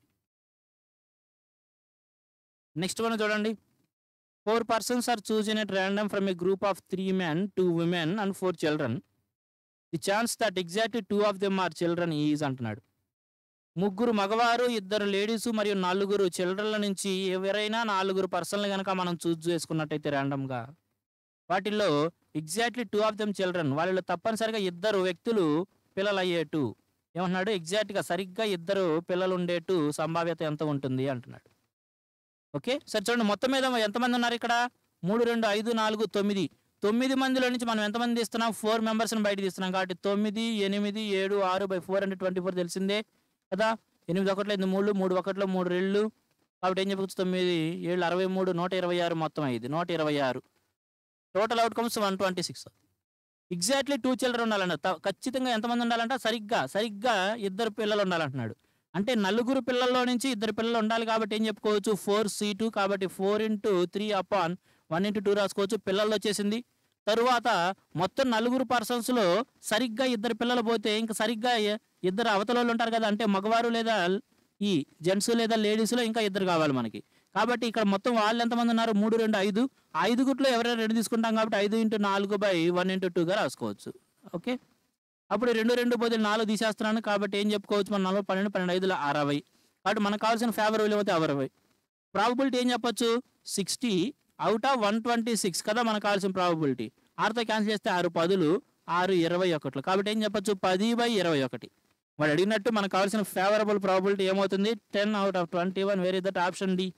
Speaker 1: నెక్స్ట్ మనం చూడండి. Four persons are chosen at random from a group of three men, two women and four children. The chance that exactly two of them are children is అంటున్నాడు. ముగ్గురు మగవారు, ఇద్దరు ladies మరియు నలుగురు చిల్డ్రన్ల నుంచి ఎవరైనా నాలుగురు పర్సన్లు కనుక మనం చూజ్ చేసుకున్నట్టయితే ర్యాండమ్గా, వాటిల్లో exactly two of them children, వాళ్ళలో తప్పనిసరిగా ఇద్దరు వ్యక్తులు పిల్లలు అయ్యేటు ఏమంటున్నాడు? ఎగ్జాక్ట్గా సరిగ్గా ఇద్దరు పిల్లలు ఉండేటు సంభావ్యత ఎంత ఉంటుంది అంటున్నాడు. ఓకే, సరే చూడండి. మొత్తం మీద ఎంతమంది ఉన్నారు ఇక్కడ? మూడు రెండు ఐదు నాలుగు తొమ్మిది. తొమ్మిది మందిలో నుంచి మనం ఎంతమంది తీస్తున్నాం? ఫోర్ మెంబర్స్ని బయట తీస్తున్నాం. కాబట్టి తొమ్మిది ఎనిమిది ఏడు ఆరు బై ఫోర్ అంటే ట్వంటీ ఫోర్ తెలిసిందే కదా. ఎనిమిది ఒకట్లో ఎనిమిది మూడు, మూడు ఒకట్లో మూడు రెండు. కాబట్టి ఏం చెప్పచ్చు? తొమ్మిది ఏళ్ళు అరవై మూడు, నూట ఇరవై ఆరు మొత్తం ఐదు నూట ఇరవై ఆరు. Total outcomes one twenty six. Exactly two children ఉండాలంట. ఖచ్చితంగా ఎంతమంది ఉండాలంట? సరిగ్గా సరిగ్గా ఇద్దరు పిల్లలు ఉండాలంటున్నాడు. అంటే నలుగురు పిల్లల్లో నుంచి ఇద్దరు పిల్లలు ఉండాలి. కాబట్టి ఏం చెప్పుకోవచ్చు? Four C two. కాబట్టి four into three upon one into two రాసుకోవచ్చు. పిల్లలు వచ్చేసింది. తరువాత మొత్తం నలుగురు పర్సన్స్లో సరిగ్గా ఇద్దరు పిల్లలు పోతే ఇంకా సరిగ్గా ఇద్దరు అవతల ఉంటారు కదా, అంటే మగవారు లేదా ఈ జెంట్స్ లేదా లేడీస్లో ఇంకా ఇద్దరు కావాలి మనకి. కాబట్టి ఇక్కడ మొత్తం వాళ్ళు ఎంతమంది ఉన్నారు? మూడు రెండు ఐదు. ఐదుగుట్లో ఎవరైనా రెండు తీసుకుంటాం కాబట్టి ఐదు ఇంటూ నాలుగు బై వన్ ఇంటూ టూగా రాసుకోవచ్చు. ఓకే, అప్పుడు రెండు రెండు పోతే నాలుగు తీసేస్తున్నాను. కాబట్టి ఏం చెప్పుకోవచ్చు? మన నాలుగు పన్నెండు పన్నెండు ఐదులో అరవై. కాబట్టి మనకు కావాల్సిన ఫేవర్ విలువ అయితే అరవై. ప్రాబబిలిటీ ఏం చెప్పొచ్చు? Sixty out of one twenty six కదా మనకు కావాల్సిన ప్రాబబిలిటీ. ఆరుతో క్యాన్సిల్ చేస్తే ఆరు పదులు ఆరు ఇరవై ఒకట్లు. కాబట్టి ఏం చెప్పొచ్చు? పది బై ఇరవై ఒకటి. వాడు అడిగినట్టు మనకు కావాల్సిన ఫేవరబుల్ ప్రాబబిలిటీ ఏమవుతుంది? Ten out of twenty one. Where is that? Option D.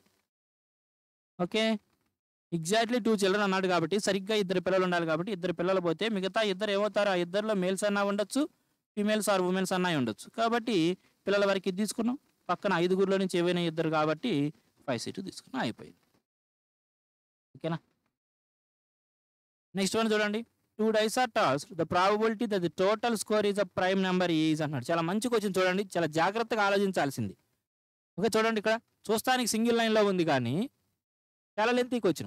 Speaker 1: Okay, exactly two children అన్నాడు కాబట్టి సరిగ్గా ఇద్దరు పిల్లలు ఉండాలి. కాబట్టి ఇద్దరు పిల్లలు పోతే మిగతా ఇద్దరు ఏమవుతారు? ఆ ఇద్దరిలో మేల్స్ అన్నా ఉండొచ్చు, ఫీమేల్స్ ఆర్ ఉమెన్స్ అన్నా ఉండొచ్చు. కాబట్టి పిల్లల వరకు ఇది తీసుకున్నాం. పక్కన ఐదుగురిలో నుంచి ఏవైనా ఇద్దరు కాబట్టి ఫైవ్ సీటు తీసుకున్నాం. అయిపోయింది. ఓకేనా? నెక్స్ట్ వన్ చూడండి. Two dice are tossed, the probability that the total score is a prime number is అన్నాడు. చాలా మంచి క్వశ్చన్ చూడండి. చాలా జాగ్రత్తగా ఆలోచించాల్సింది. ఓకే, చూడండి. ఇక్కడ చూస్తానికి సింగిల్ లైన్లో ఉంది కానీ చాలా లెంతీ క్వశ్చన్.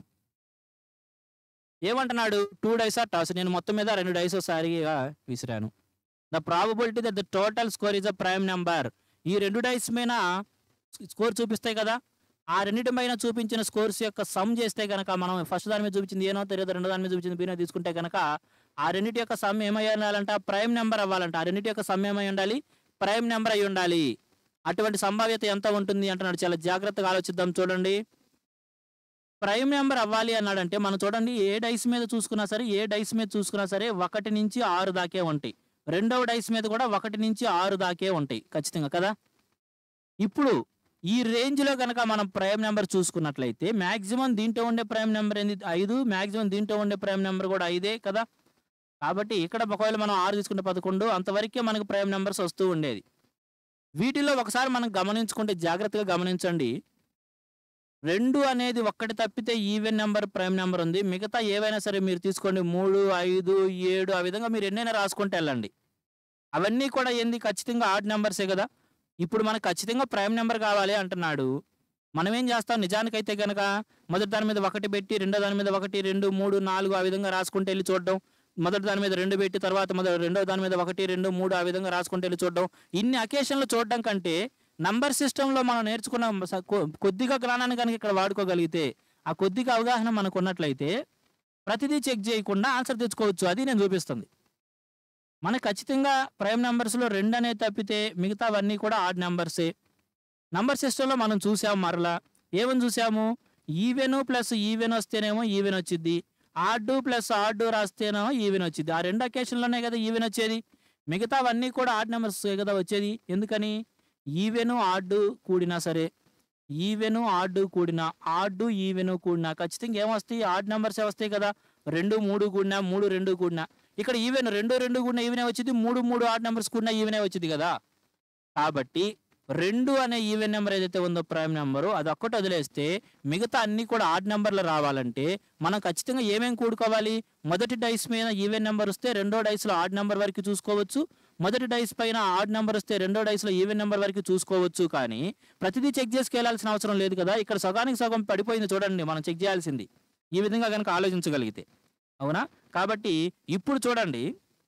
Speaker 1: ఏమంటున్నాడు? Two dice are toss. నేను మొత్తం మీద రెండు డైస్ ఒకసారిగా విసిరాను. The probability that the total score is a prime number. ఈ రెండు డైస్ మీద స్కోర్ చూపిస్తాయి కదా, ఆ రెండింటి పైన చూపించిన స్కోర్స్ యొక్క సమ్ చేస్తే కనుక మనం ఫస్ట్ దాని మీద చూపించింది ఏనో తెలియదు, రెండో దాని మీద చూపించింది బీనో తీసుకుంటే కనుక ఆ రెండింటి యొక్క సమ్ ఏమై ఉండాలంట? ప్రైమ్ నెంబర్ అవ్వాలంట. ఆ రెండింటి యొక్క సమ్ ఏమై ఉండాలి? ప్రైమ్ నెంబర్ అయి ఉండాలి. అటువంటి సంభావ్యత ఎంత ఉంటుంది అంటున్నాడు. చాలా జాగ్రత్తగా ఆలోచిద్దాం. చూడండి, ప్రైమ్ నెంబర్ అవ్వాలి అన్నాడంటే మనం చూడండి, ఏ డైస్ మీద చూసుకున్నా సరే ఏ డైస్ మీద చూసుకున్నా సరే ఒకటి నుంచి ఆరు దాకే ఉంటాయి. రెండవ డైస్ మీద కూడా ఒకటి నుంచి ఆరు దాకే ఉంటాయి ఖచ్చితంగా కదా. ఇప్పుడు ఈ రేంజ్లో కనుక మనం ప్రైమ్ నెంబర్ చూసుకున్నట్లయితే మ్యాక్సిమం దీంట్లో ఉండే ప్రైమ్ నెంబర్ ఏంది? ఐదు. మ్యాక్సిమం దీంట్లో ఉండే ప్రైమ్ నెంబర్ కూడా ఐదే కదా. కాబట్టి ఇక్కడ ఒకవేళ మనం ఆరు తీసుకుంటే పదకొండు, అంతవరకే మనకు ప్రైమ్ నెంబర్స్ వస్తూ ఉండేది. వీటిలో ఒకసారి మనం గమనించుకుంటే జాగ్రత్తగా గమనించండి. రెండు అనేది ఒక్కటి తప్పితే ఈవెన్ నెంబర్ ప్రైమ్ నెంబర్ ఉంది. మిగతా ఏవైనా సరే మీరు తీసుకోండి, మూడు ఐదు ఏడు ఆ విధంగా మీరు ఎన్నైనా రాసుకుంటే వెళ్ళండి. అవన్నీ కూడా ఏంది? ఖచ్చితంగా ఆడ్ నెంబర్సే కదా. ఇప్పుడు మనకు ఖచ్చితంగా ప్రైమ్ నెంబర్ కావాలి అంటున్నాడు. మనం ఏం చేస్తాం? నిజానికైతే కనుక మొదటి దాని మీద ఒకటి పెట్టి రెండో దాని మీద ఒకటి రెండు మూడు నాలుగు ఆ విధంగా రాసుకుంటే వెళ్ళి చూడడం, మొదటి దాని మీద రెండు పెట్టి తర్వాత మొదటి రెండో దాని మీద ఒకటి రెండు మూడు ఆ విధంగా రాసుకుంటే వెళ్ళి చూడడం. ఇన్ని అకేషన్లు చూడడం కంటే నంబర్ సిస్టంలో మనం నేర్చుకున్న కొద్దిగా జ్ఞానాన్ని కనుక ఇక్కడ వాడుకోగలిగితే, ఆ కొద్దిగా అవగాహన మనకు ఉన్నట్లయితే ప్రతిదీ చెక్ చేయకుండా ఆన్సర్ తెచ్చుకోవచ్చు. అది నేను చూపిస్తుంది. మనకు ఖచ్చితంగా ప్రైమ్ నెంబర్స్లో రెండు అనేది తప్పితే మిగతావన్నీ కూడా ఆడ్ నెంబర్సే. నంబర్ సిస్టంలో మనం చూసాము. మరలా ఏమని చూసాము? ఈవెన్ ప్లస్ ఈవెన్ వస్తేనేమో ఈవెన్ వచ్చింది, ఆడ్ ప్లస్ ఆడ్ రాస్తేనో ఈవెన్ వచ్చింది. ఆ రెండు అకేషన్లోనే కదా ఈవెన్ వచ్చేది. మిగతావన్నీ కూడా ఆడ్ నెంబర్స్ కదా వచ్చేది. ఎందుకని ఈవెను ఆడ్ కూడినా సరే, ఈవెను ఆడ్ కూడినా, ఆడ్ ఈవెను కూడినా ఖచ్చితంగా ఏమొస్తాయి? ఆడ్ నెంబర్సే వస్తాయి కదా. రెండు మూడు కూడినా, మూడు రెండు కూడినా. ఇక్కడ ఈవెన్ రెండు రెండు కూడినా ఈవెనే వచ్చింది, మూడు మూడు ఆడ్ నెంబర్స్ కూడినా ఈవెనే వచ్చింది కదా. కాబట్టి రెండు అనే ఈవెన్ నెంబర్ ఏదైతే ఉందో ప్రైమ్ నెంబరు అది ఒక్కటి వదిలేస్తే మిగతా అన్నీ కూడా ఆడ్ నెంబర్లు రావాలంటే మనం ఖచ్చితంగా ఏమేమి కూడుకోవాలి? మొదటి డైస్ మీద ఈవెన్ నెంబర్ వస్తే రెండో డైస్లో ఆడ్ నెంబర్ వరకు చూసుకోవచ్చు, మొదటి డైస్ పైన ఆడ్ నెంబర్ వస్తే రెండో డైస్లో ఈవెన్ నెంబర్ వరకు చూసుకోవచ్చు. కానీ ప్రతిదీ చెక్ చేసుకెళ్లాల్సిన అవసరం లేదు కదా. ఇక్కడ సగానికి సగం పడిపోయింది చూడండి, మనం చెక్ చేయాల్సింది ఈ విధంగా కనుక ఆలోచించగలిగితే. అవునా? కాబట్టి ఇప్పుడు చూడండి,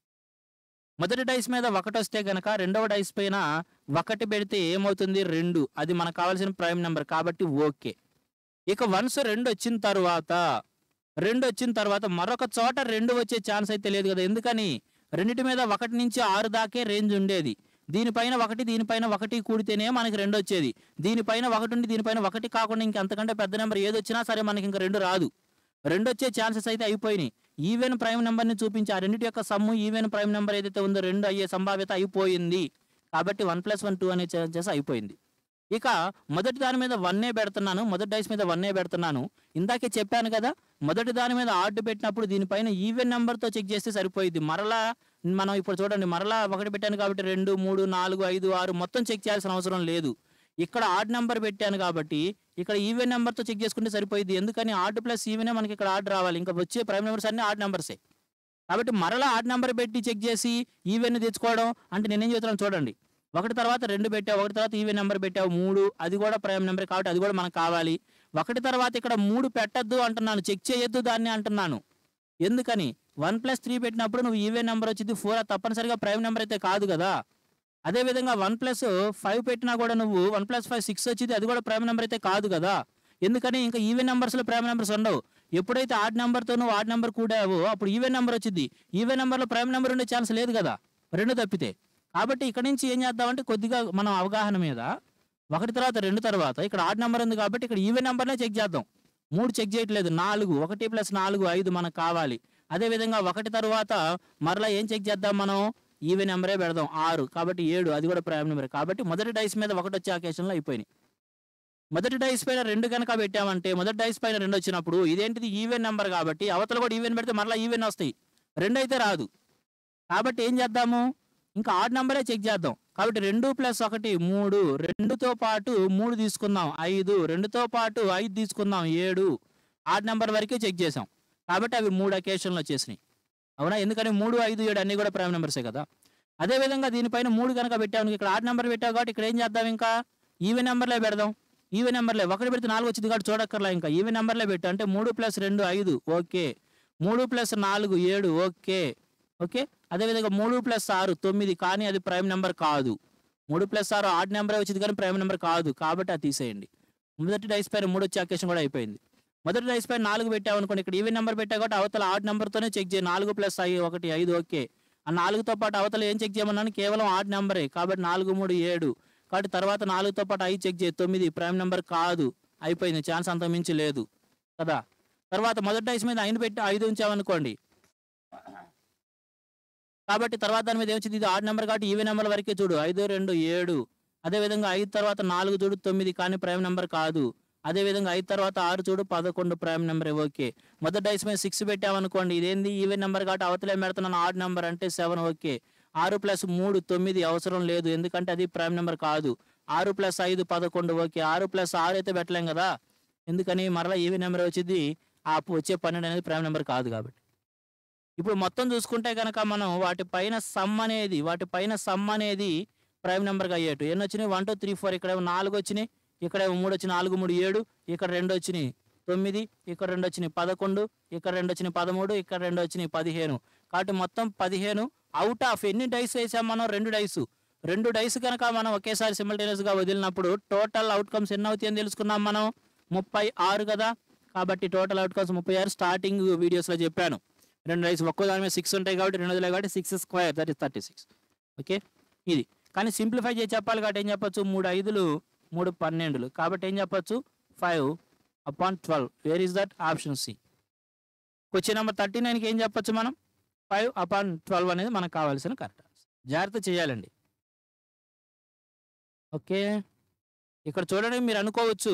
Speaker 1: మొదటి డైస్ మీద ఒకటి వస్తే కనుక రెండవ డైస్ పైన ఒకటి పెడితే ఏమవుతుంది? రెండు. అది మనకు కావాల్సిన ప్రైమ్ నెంబర్ కాబట్టి ఓకే. ఇక వన్స్ రెండు వచ్చిన తర్వాత రెండు వచ్చిన తర్వాత మరొక చోట రెండు వచ్చే ఛాన్స్ అయితే లేదు కదా. ఎందుకని? రెండింటి మీద ఒకటి నుంచి ఆరు దాకే రేంజ్ ఉండేది. దీనిపైన ఒకటి దీనిపైన ఒకటి కూడితేనే మనకి రెండు వచ్చేది. దీనిపైన ఒకటి ఉండి దీనిపైన ఒకటి కాకుండా ఇంకంతకంటే పెద్ద నెంబర్ ఏది వచ్చినా సరే మనకి ఇంకా రెండు రాదు. రెండు వచ్చే ఛాన్సెస్ అయితే అయిపోయినాయి. ఈవెన్ ప్రైమ్ నెంబర్ని చూపించి ఆ రెండింటి యొక్క సమ్ము ఈవెన్ ప్రైమ్ నెంబర్ ఏదైతే ఉందో రెండు అయ్యే సంభావ్యత అయిపోయింది. కాబట్టి వన్ ప్లస్ వన్ టూ అనే ఛాన్సెస్ అయిపోయింది. ఇక మొదటి దాని మీద వన్నే పెడుతున్నాను, మొదటి డైస్ మీద వన్నే పెడుతున్నాను. ఇందాకే చెప్పాను కదా, మొదటి దాని మీద ఆర్డర్ పెట్టినప్పుడు దీనిపైన ఈవెన్ నెంబర్తో చెక్ చేస్తే సరిపోయింది. మరలా మనం ఇప్పుడు చూడండి, మరలా ఒకటి పెట్టాను కాబట్టి రెండు మూడు నాలుగు ఐదు ఆరు మొత్తం చెక్ చేయాల్సిన అవసరం లేదు. ఇక్కడ ఆడ్ నెంబర్ పెట్టాను కాబట్టి ఇక్కడ ఈవెన్ నెంబర్తో చెక్ చేసుకుంటే సరిపోయింది. ఎందుకని? ఆడ్ ప్లస్ ఈవెనే మనకి ఇక్కడ ఆర్డర్ రావాలి. ఇంకా వచ్చే ప్రైమ్ నెంబర్స్ అన్ని ఆడ్ నెంబర్సే. కాబట్టి మరలా ఆడ్ నెంబర్ పెట్టి చెక్ చేసి ఈవెన్ తెచ్చుకోవడం అంటే నేనేం చెప్తున్నాను చూడండి. ఒకటి తర్వాత రెండు పెట్టావు, ఒకటి తర్వాత ఈవెన్ నెంబర్ పెట్టావు మూడు, అది కూడా ప్రైమ్ నెంబర్ కాబట్టి అది కూడా మనకు కావాలి. ఒకటి తర్వాత ఇక్కడ మూడు పెట్టద్దు అంటున్నాను, చెక్ చేయొద్దు దాన్ని అంటున్నాను. ఎందుకని? వన్ ప్లస్ త్రీ పెట్టినప్పుడు నువ్వు ఈవెన్ నెంబర్ వచ్చింది ఫోర్, తప్పనిసరిగా ప్రైమ్ నెంబర్ అయితే కాదు కదా. అదేవిధంగా వన్ ప్లస్ ఫైవ్ పెట్టినా కూడా నువ్వు వన్ ప్లస్ ఫైవ్ సిక్స్ వచ్చింది, అది కూడా ప్రైమ్ నెంబర్ అయితే కాదు కదా. ఎందుకని? ఇంకా ఈవెన్ నెంబర్స్లో ప్రైమ్ నెంబర్స్ ఉండవు. ఎప్పుడైతే ఆడ్ నెంబర్తో నువ్వు ఆడ్ నెంబర్ కూడావో అప్పుడు ఈవెన్ నెంబర్ వచ్చింది. ఈవెన్ నెంబర్లో ప్రైమ్ నెంబర్ ఉండే ఛాన్స్ లేదు కదా, రెండు తప్పితే. కాబట్టి ఇక్కడ నుంచి ఏం చేద్దామంటే కొద్దిగా మనం అవగాహన మీద ఒకటి తర్వాత రెండు తర్వాత ఇక్కడ ఆడ్ నెంబర్ ఉంది కాబట్టి ఇక్కడ ఈవెన్ నెంబర్నే చెక్ చేద్దాం. మూడు చెక్ చేయట్లేదు, నాలుగు, ఒకటి ప్లస్ నాలుగు ఐదు మనకు కావాలి. అదేవిధంగా ఒకటి తర్వాత మరలా ఏం చెక్ చేద్దాం మనం? ఈవెన్ నెంబరే పెడదాం, ఆరు కాబట్టి ఏడు, అది కూడా ప్రైమ్ నెంబర్. కాబట్టి మొదటి డైస్ మీద ఒకటి వచ్చే అకేషన్లో అయిపోయినాయి. మొదటి డైస్ పైన రెండు కనుక పెట్టామంటే మొదటి డైస్ పైన రెండు వచ్చినప్పుడు ఇదేంటిది? ఈవెన్ నెంబర్ కాబట్టి అవతల కూడా ఈవెన్ పెడితే మరలా ఈవెన్ వస్తాయి, రెండు అయితే రాదు. కాబట్టి ఏం చేద్దాము? ఇంకా ఆడ్ నెంబరే చెక్ చేద్దాం. కాబట్టి రెండు ప్లస్ ఒకటి మూడు, రెండుతో పాటు మూడు తీసుకుందాం ఐదు, రెండుతో పాటు ఐదు తీసుకుందాం ఏడు. ఆడ్ నెంబర్ వరకే చెక్ చేసాం కాబట్టి అవి మూడు అకేషన్లు వచ్చేసినాయి. అవునా? ఎందుకని మూడు ఐదు ఏడు అన్నీ కూడా ప్రైమ్ నెంబర్సే కదా. అదేవిధంగా దీనిపైన మూడు కనుక పెట్టాము, ఇక్కడ ఆడ్ నెంబర్ పెట్టావు కాబట్టి ఇక్కడ ఏం చేద్దాం? ఇంకా ఈవెన్ నెంబర్లే పెడదాం. ఈవెన్ నెంబర్లే ఒకటి పెడితే నాలుగు వచ్చింది కాబట్టి చూడక్కర్లా, ఇంకా ఈవెన్ నెంబర్లే పెట్టు. అంటే మూడు ప్లస్ రెండు ఐదు ఓకే, మూడు ప్లస్ నాలుగు ఏడు ఓకే ఓకే. అదేవిధంగా మూడు ప్లస్ ఆరు తొమ్మిది, కానీ అది ప్రైమ్ నెంబర్ కాదు. మూడు ప్లస్ ఆరు ఆడ్ నెంబరే వచ్చింది కానీ ప్రైమ్ నెంబర్ కాదు కాబట్టి అది తీసేయండి. మొదటి డైస్ పైన మూడు వచ్చే అకేషన్ కూడా అయిపోయింది. మొదటి డైస్ పైన నాలుగు పెట్టావు అనుకోండి, ఇక్కడ ఈవెన్ నెంబర్ పెట్టావు కాబట్టి అవతల ఆడ్ నెంబర్తోనే చెక్ చేయి. నాలుగు ప్లస్ ఐదు ఒకటి ఐదు ఓకే. ఆ నాలుగుతో పాటు అవతల ఏం చెక్ చేయమన్నాను? కేవలం ఆడ్ నెంబరే కాబట్టి నాలుగు మూడు ఏడు. కాబట్టి తర్వాత నాలుగుతో పాటు ఐదు చెక్ చేయి, తొమ్మిది ప్రైమ్ నెంబర్ కాదు, అయిపోయింది, ఛాన్స్ అంత మించి లేదు కదా. తర్వాత మొదటి డైస్ మీద ఐదు పెట్టి ఐదు ఉంచామనుకోండి, కాబట్టి తర్వాత దాని మీద ఏమొచ్చింది? ఇది ఆడ్ నెంబర్ కాబట్టి ఈవెన్ నెంబర్ వరకే చూడు, ఐదు రెండు ఏడు. అదేవిధంగా ఐదు తర్వాత నాలుగు చూడు తొమ్మిది, కానీ ప్రైమ్ నెంబర్ కాదు. అదేవిధంగా ఐదు తర్వాత ఆరు చూడు పదకొండు, ప్రైమ్ నెంబర్ ఓకే. మొదటి డైస్ మీద సిక్స్ పెట్టామనుకోండి, ఇదేంది? ఈవెన్ నెంబర్ కాబట్టి అవతలే పెడుతున్నాను ఆడ్ నెంబర్ అంటే సెవెన్ ఓకే. ఆరు ప్లస్ మూడు తొమ్మిది అవసరం లేదు ఎందుకంటే అది ప్రైమ్ నెంబర్ కాదు. ఆరు ప్లస్ ఐదు పదకొండు ఓకే. ఆరు ప్లస్ ఆరు అయితే పెట్టలేం కదా, ఎందుకని? మరలా ఈవెన్ నెంబర్ వచ్చింది, ఆ వచ్చే పన్నెండు అనేది ప్రైమ్ నెంబర్ కాదు కాబట్టి. ఇప్పుడు మొత్తం చూసుకుంటే కనుక మనం వాటి పైన సమ్ అనేది వాటి పైన సమ్ అనేది ప్రైమ్ నెంబర్గా అయ్యేటు ఎన్ని వచ్చినాయి? One two three four. ఇక్కడ నాలుగు వచ్చినాయి, ఇక్కడ మూడు వచ్చి నాలుగు మూడు ఏడు, ఇక్కడ రెండు వచ్చినాయి తొమ్మిది, ఇక్కడ రెండు వచ్చినాయి పదకొండు, ఇక్కడ రెండు వచ్చినాయి పదమూడు, ఇక్కడ రెండు వచ్చినాయి పదిహేను. కాబట్టి మొత్తం పదిహేను. అవుట్ ఆఫ్ ఎన్ని డైస్ వేసాం మనం? రెండు డైస్. రెండు డైస్ కనుక మనం ఒకేసారి సిమిల్టేనియస్గా వదిలినప్పుడు టోటల్ అవుట్కమ్స్ ఎన్ని అవుతాయి అని తెలుసుకున్నాం మనం? ముప్పై ఆరు కదా. కాబట్టి టోటల్ అవుట్కమ్స్ ముప్పై ఆరు. స్టార్టింగ్ వీడియోస్లో చెప్పాను, రెండు డైస్ ఒక్కో దాని మీద సిక్స్ ఉంటాయి కాబట్టి రెండు వదిలే కాబట్టి six square that is thirty six okay. ఇది కానీ సింప్లిఫై చేసి చెప్పాలి కాబట్టి ఏం చెప్పొచ్చు? మూడు ఐదులు మూడు పన్నెండులు కాబట్టి ఏం చెప్పొచ్చు? Five upon twelve. Where is that? Option C. Question number thirty నైన్కి ఏం చెప్పొచ్చు మనం? ఫైవ్ అపాన్ ట్వెల్వ్ అనేది మనకు కావాల్సిన కరెక్ట్ ఆన్సర్. జాగ్రత్త చేయాలండి. ఓకే. ఇక్కడ చూడండి, మీరు అనుకోవచ్చు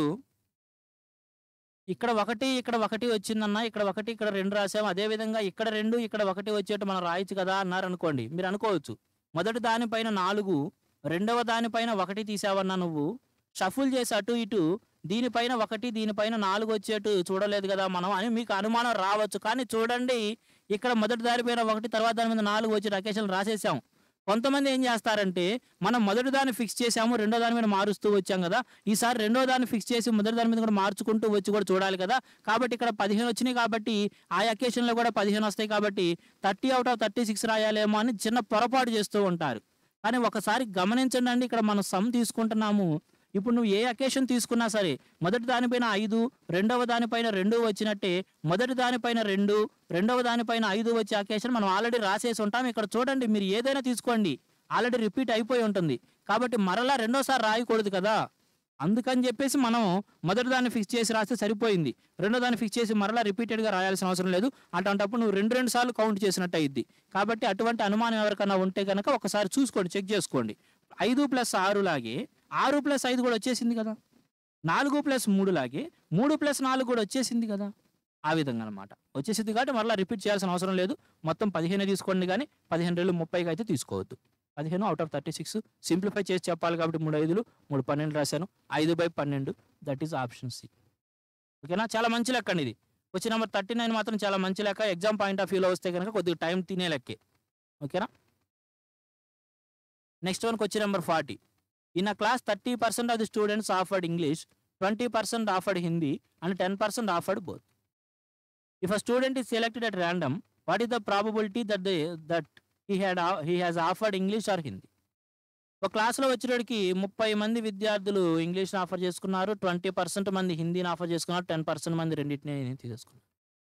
Speaker 1: ఇక్కడ ఒకటి ఇక్కడ ఒకటి వచ్చిందన్న, ఇక్కడ ఒకటి ఇక్కడ రెండు రాసాము, అదేవిధంగా ఇక్కడ రెండు ఇక్కడ ఒకటి వచ్చేట్టు మనం రాయొచ్చు కదా అన్నారు అనుకోండి. మీరు అనుకోవచ్చు మొదటి దానిపైన నాలుగు, రెండవ దానిపైన ఒకటి తీసావన్నా నువ్వు, షఫుల్ చేసి అటు ఇటు దీనిపైన ఒకటి దీనిపైన నాలుగు వచ్చేట్టు చూడలేదు కదా మనం అని మీకు అనుమానం రావచ్చు. కానీ చూడండి, ఇక్కడ మొదటి దానిపైన ఒకటి తర్వాత దాని మీద నాలుగు వచ్చే అకేషన్ రాసేసాం. కొంతమంది ఏం చేస్తారంటే మనం మొదటి దాన్ని ఫిక్స్ చేసాము, రెండో దాని మీద మారుస్తూ వచ్చాం కదా, ఈసారి రెండో దాన్ని ఫిక్స్ చేసి మొదటి దాని మీద కూడా మార్చుకుంటూ వచ్చి కూడా చూడాలి కదా. కాబట్టి ఇక్కడ పదిహేను వచ్చినాయి కాబట్టి ఆ అకేషన్లో కూడా పదిహేను వస్తాయి కాబట్టి thirty out of thirty six రాయాలేమో అని చిన్న పొరపాటు చేస్తూ ఉంటారు. కానీ ఒకసారి గమనించండి అండి, ఇక్కడ మనం సమ్ తీసుకుంటున్నాము. ఇప్పుడు నువ్వు ఏ అకేషన్ తీసుకున్నా సరే మొదటి దానిపైన ఐదు, రెండవ దానిపైన రెండు వచ్చినట్టే మొదటి దానిపైన రెండు, రెండవ దానిపైన ఐదు వచ్చే అకేషన్ మనం ఆల్రెడీ రాసేసి ఉంటాం. ఇక్కడ చూడండి, మీరు ఏదైనా తీసుకోండి ఆల్రెడీ రిపీట్ అయిపోయి ఉంటుంది కాబట్టి మరలా రెండోసారి రాయకూడదు కదా. అందుకని చెప్పేసి మనం మొదటి దాన్ని ఫిక్స్ చేసి రాస్తే సరిపోయింది. రెండో దాన్ని ఫిక్స్ చేసి మరలా రిపీటెడ్గా రాయాల్సిన అవసరం లేదు. అటువంటప్పుడు నువ్వు రెండు రెండు సార్లు కౌంట్ చేసినట్టు అయ్యిద్ది. కాబట్టి అటువంటి అనుమానం ఎవరికైనా ఉంటే కనుక ఒకసారి చూసుకోండి, చెక్ చేసుకోండి. ఐదు ప్లస్ ఆరు లాగే ఆరు ప్లస్ ఐదు కూడా వచ్చేసింది కదా, నాలుగు ప్లస్ మూడు లాగే మూడు ప్లస్ నాలుగు కూడా వచ్చేసింది కదా. ఆ విధంగా అనమాట వచ్చేసింది కాబట్టి మరలా రిపీట్ చేయాల్సిన అవసరం లేదు. మొత్తం పదిహేను తీసుకోండి, కానీ పదిహేను రెండు ముప్పైకి అయితే తీసుకోవద్దు. పదిహేను out of thirty six simplify చేసి చెప్పాలి కాబట్టి మూడు ఐదులు మూడు పన్నెండు రాశాను. ఐదు బై పన్నెండు దట్ ఈస్ ఆప్షన్ సి. ఓకేనా, చాలా మంచి లెక్క అండి ఇది. క్వశ్చన్ నెంబర్ థర్టీ నైన్ మాత్రం చాలా మంచి లెక్క. ఎగ్జామ్ పాయింట్ ఆఫ్ వ్యూలో వస్తే కనుక కొద్దిగా టైం తినే లెక్కే. ఓకేనా. Next one question number forty. In a class thirty percent of the students offered English, twenty percent offered Hindi and ten percent offered both. If a student is selected at random, what is the probability that they that he had he has offered English or Hindi? ఒక క్లాస్లో వచ్చేటికి ముప్పై మంది విద్యార్థులు ఇంగ్లీష్ని offer చేసుకున్నారు, twenty percent మంది హిందీని ఆఫర్ చేసుకున్నారు, టెన్ పర్సెంట్ మంది రెండింటిని తీసేసుకున్నారు.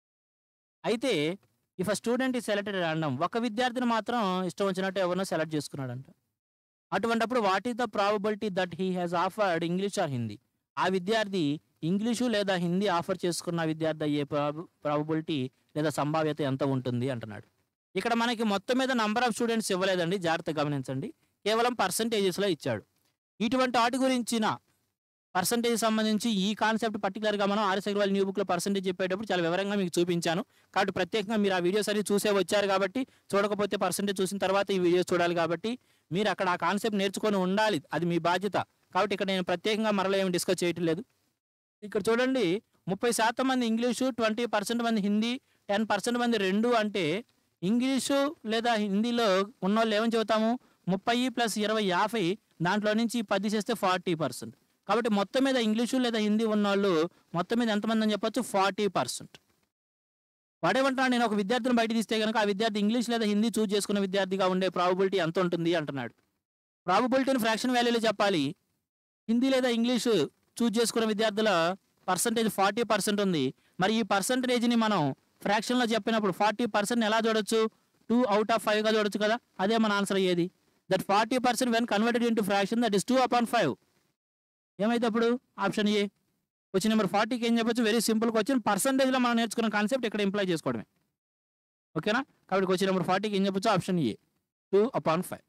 Speaker 1: అయితే if a student is selected random, ఒక విద్యార్థిని మాత్రం ఇష్టం వచ్చినట్టు ఎవరినో సెలెక్ట్ చేసుకున్నాడంట. అటువంటిప్పుడు what is the probability that he has offered English or Hindi? ఆ విద్యార్థి ఇంగ్లీషు లేదా హిందీ ఆఫర్ చేసుకున్న విద్యార్థి అయ్యే ప్రాబ ప్రాబబిలిటీ లేదా సంభావ్యత ఎంత ఉంటుంది అంటున్నాడు. ఇక్కడ మనకి మొత్తం మీద నంబర్ ఆఫ్ స్టూడెంట్స్ ఇవ్వలేదండి, జాగ్రత్తగా గమనించండి. కేవలం పర్సంటేజెస్లో ఇచ్చాడు. ఇటువంటి వాటి గురించిన పర్సంటేజ్ సంబంధించి ఈ కాన్సెప్ట్ పర్టికులర్గా మనం ఆర్ఎస్ అగర్వాల్ న్యూ బుక్లో పర్సంటేజ్ చెప్పేటప్పుడు చాలా వివరంగా మీకు చూపించాను. కాబట్టి ప్రత్యేకంగా మీరు ఆ వీడియోస్ అన్ని చూసే వచ్చారు కాబట్టి, చూడకపోతే పర్సంటేజ్ చూసిన తర్వాత ఈ వీడియోస్ చూడాలి కాబట్టి మీరు అక్కడ ఆ కాన్సెప్ట్ నేర్చుకొని ఉండాలి, అది మీ బాధ్యత. కాబట్టి ఇక్కడ నేను ప్రత్యేకంగా మరలా ఏమి డిస్కస్ చేయటం లేదు. ఇక్కడ చూడండి, ముప్పై శాతం మంది ఇంగ్లీషు, ట్వంటీ పర్సెంట్ మంది హిందీ, టెన్ పర్సెంట్ మంది రెండు అంటే ఇంగ్లీషు లేదా హిందీలో ఉన్న వాళ్ళు ఏమని చెబుతాము, ముప్పై ప్లస్ ఇరవై యాభై, దాంట్లో నుంచి పది చేస్తే ఫార్టీ పర్సెంట్. కాబట్టి మొత్తం మీద ఇంగ్లీషు లేదా హిందీ ఉన్నవాళ్ళు మొత్తం మీద ఎంతమంది అని చెప్పొచ్చు, ఫార్టీ పర్సెంట్. వాడేమంటున్నాడు, నేను ఒక విద్యార్థిని బయట తీస్తే కనుక ఆ విద్యార్థి ఇంగ్లీష్ లేదా హిందీ చూజ్ చేసుకున్న విద్యార్థిగా ఉండే ప్రాబబిలిటీ ఎంత ఉంటుంది అంటున్నాడు. ప్రాబబిలిటీని ఫ్రాక్షన్ వాల్యూలో చెప్పాలి. హిందీ లేదా ఇంగ్లీషు చూజ్ చేసుకున్న విద్యార్థుల పర్సంటేజ్ ఫార్టీ పర్సెంట్ ఉంది. మరి ఈ పర్సంటేజ్ని మనం ఫ్రాక్షన్లో చెప్పినప్పుడు ఫార్టీ పర్సెంట్ ఎలా చూడొచ్చు, టూ అవుట్ ఆఫ్ ఫైవ్గా చూడొచ్చు కదా. అదే మన ఆన్సర్ అయ్యేది. That forty percent when converted into fraction that is two upon five. ఏమైతే అప్పుడు ఆప్షన్ ఏ. క్వశ్చన్ నెంబర్ ఫార్టీకి ఏం చెప్పొచ్చు, వెరీ సింపుల్ క్వశ్చన్. పర్సంటేజ్లో మనం నేర్చుకున్న కాన్సెప్ట్ ఇక్కడ ఇంప్లై చేసుకోవడమే. ఓకేనా. కాబట్టి క్వశ్చన్ నెంబర్ ఫార్టీకి ఏం చెప్పొచ్చు, option A, two upon five.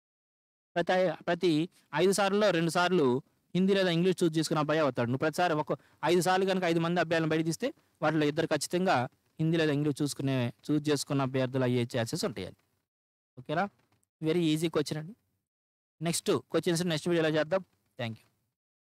Speaker 1: ప్రతి ప్రతి ఐదు సార్లు రెండు సార్లు హిందీ లేదా ఇంగ్లీష్ చూజ్ చేసుకున్న అబ్బాయి అవుతాడు. నువ్వు ప్రతిసారి ఒక ఐదు సార్లు కనుక ఐదు మంది అబ్బాయిలను బయట తీస్తే వాటిలో ఇద్దరు ఖచ్చితంగా హిందీ లేదా ఇంగ్లీష్ చూసుకునే చూజ్ చేసుకున్న అభ్యర్థులు అయ్యే ఛాన్సెస్ ఉంటాయి. ఓకేనా. వెరీ ఈజీ క్వశ్చన్ అండి. నెక్స్ట్ క్వశ్చన్స్ నెక్స్ట్ వీడియోలో చేద్దాం. Thank you.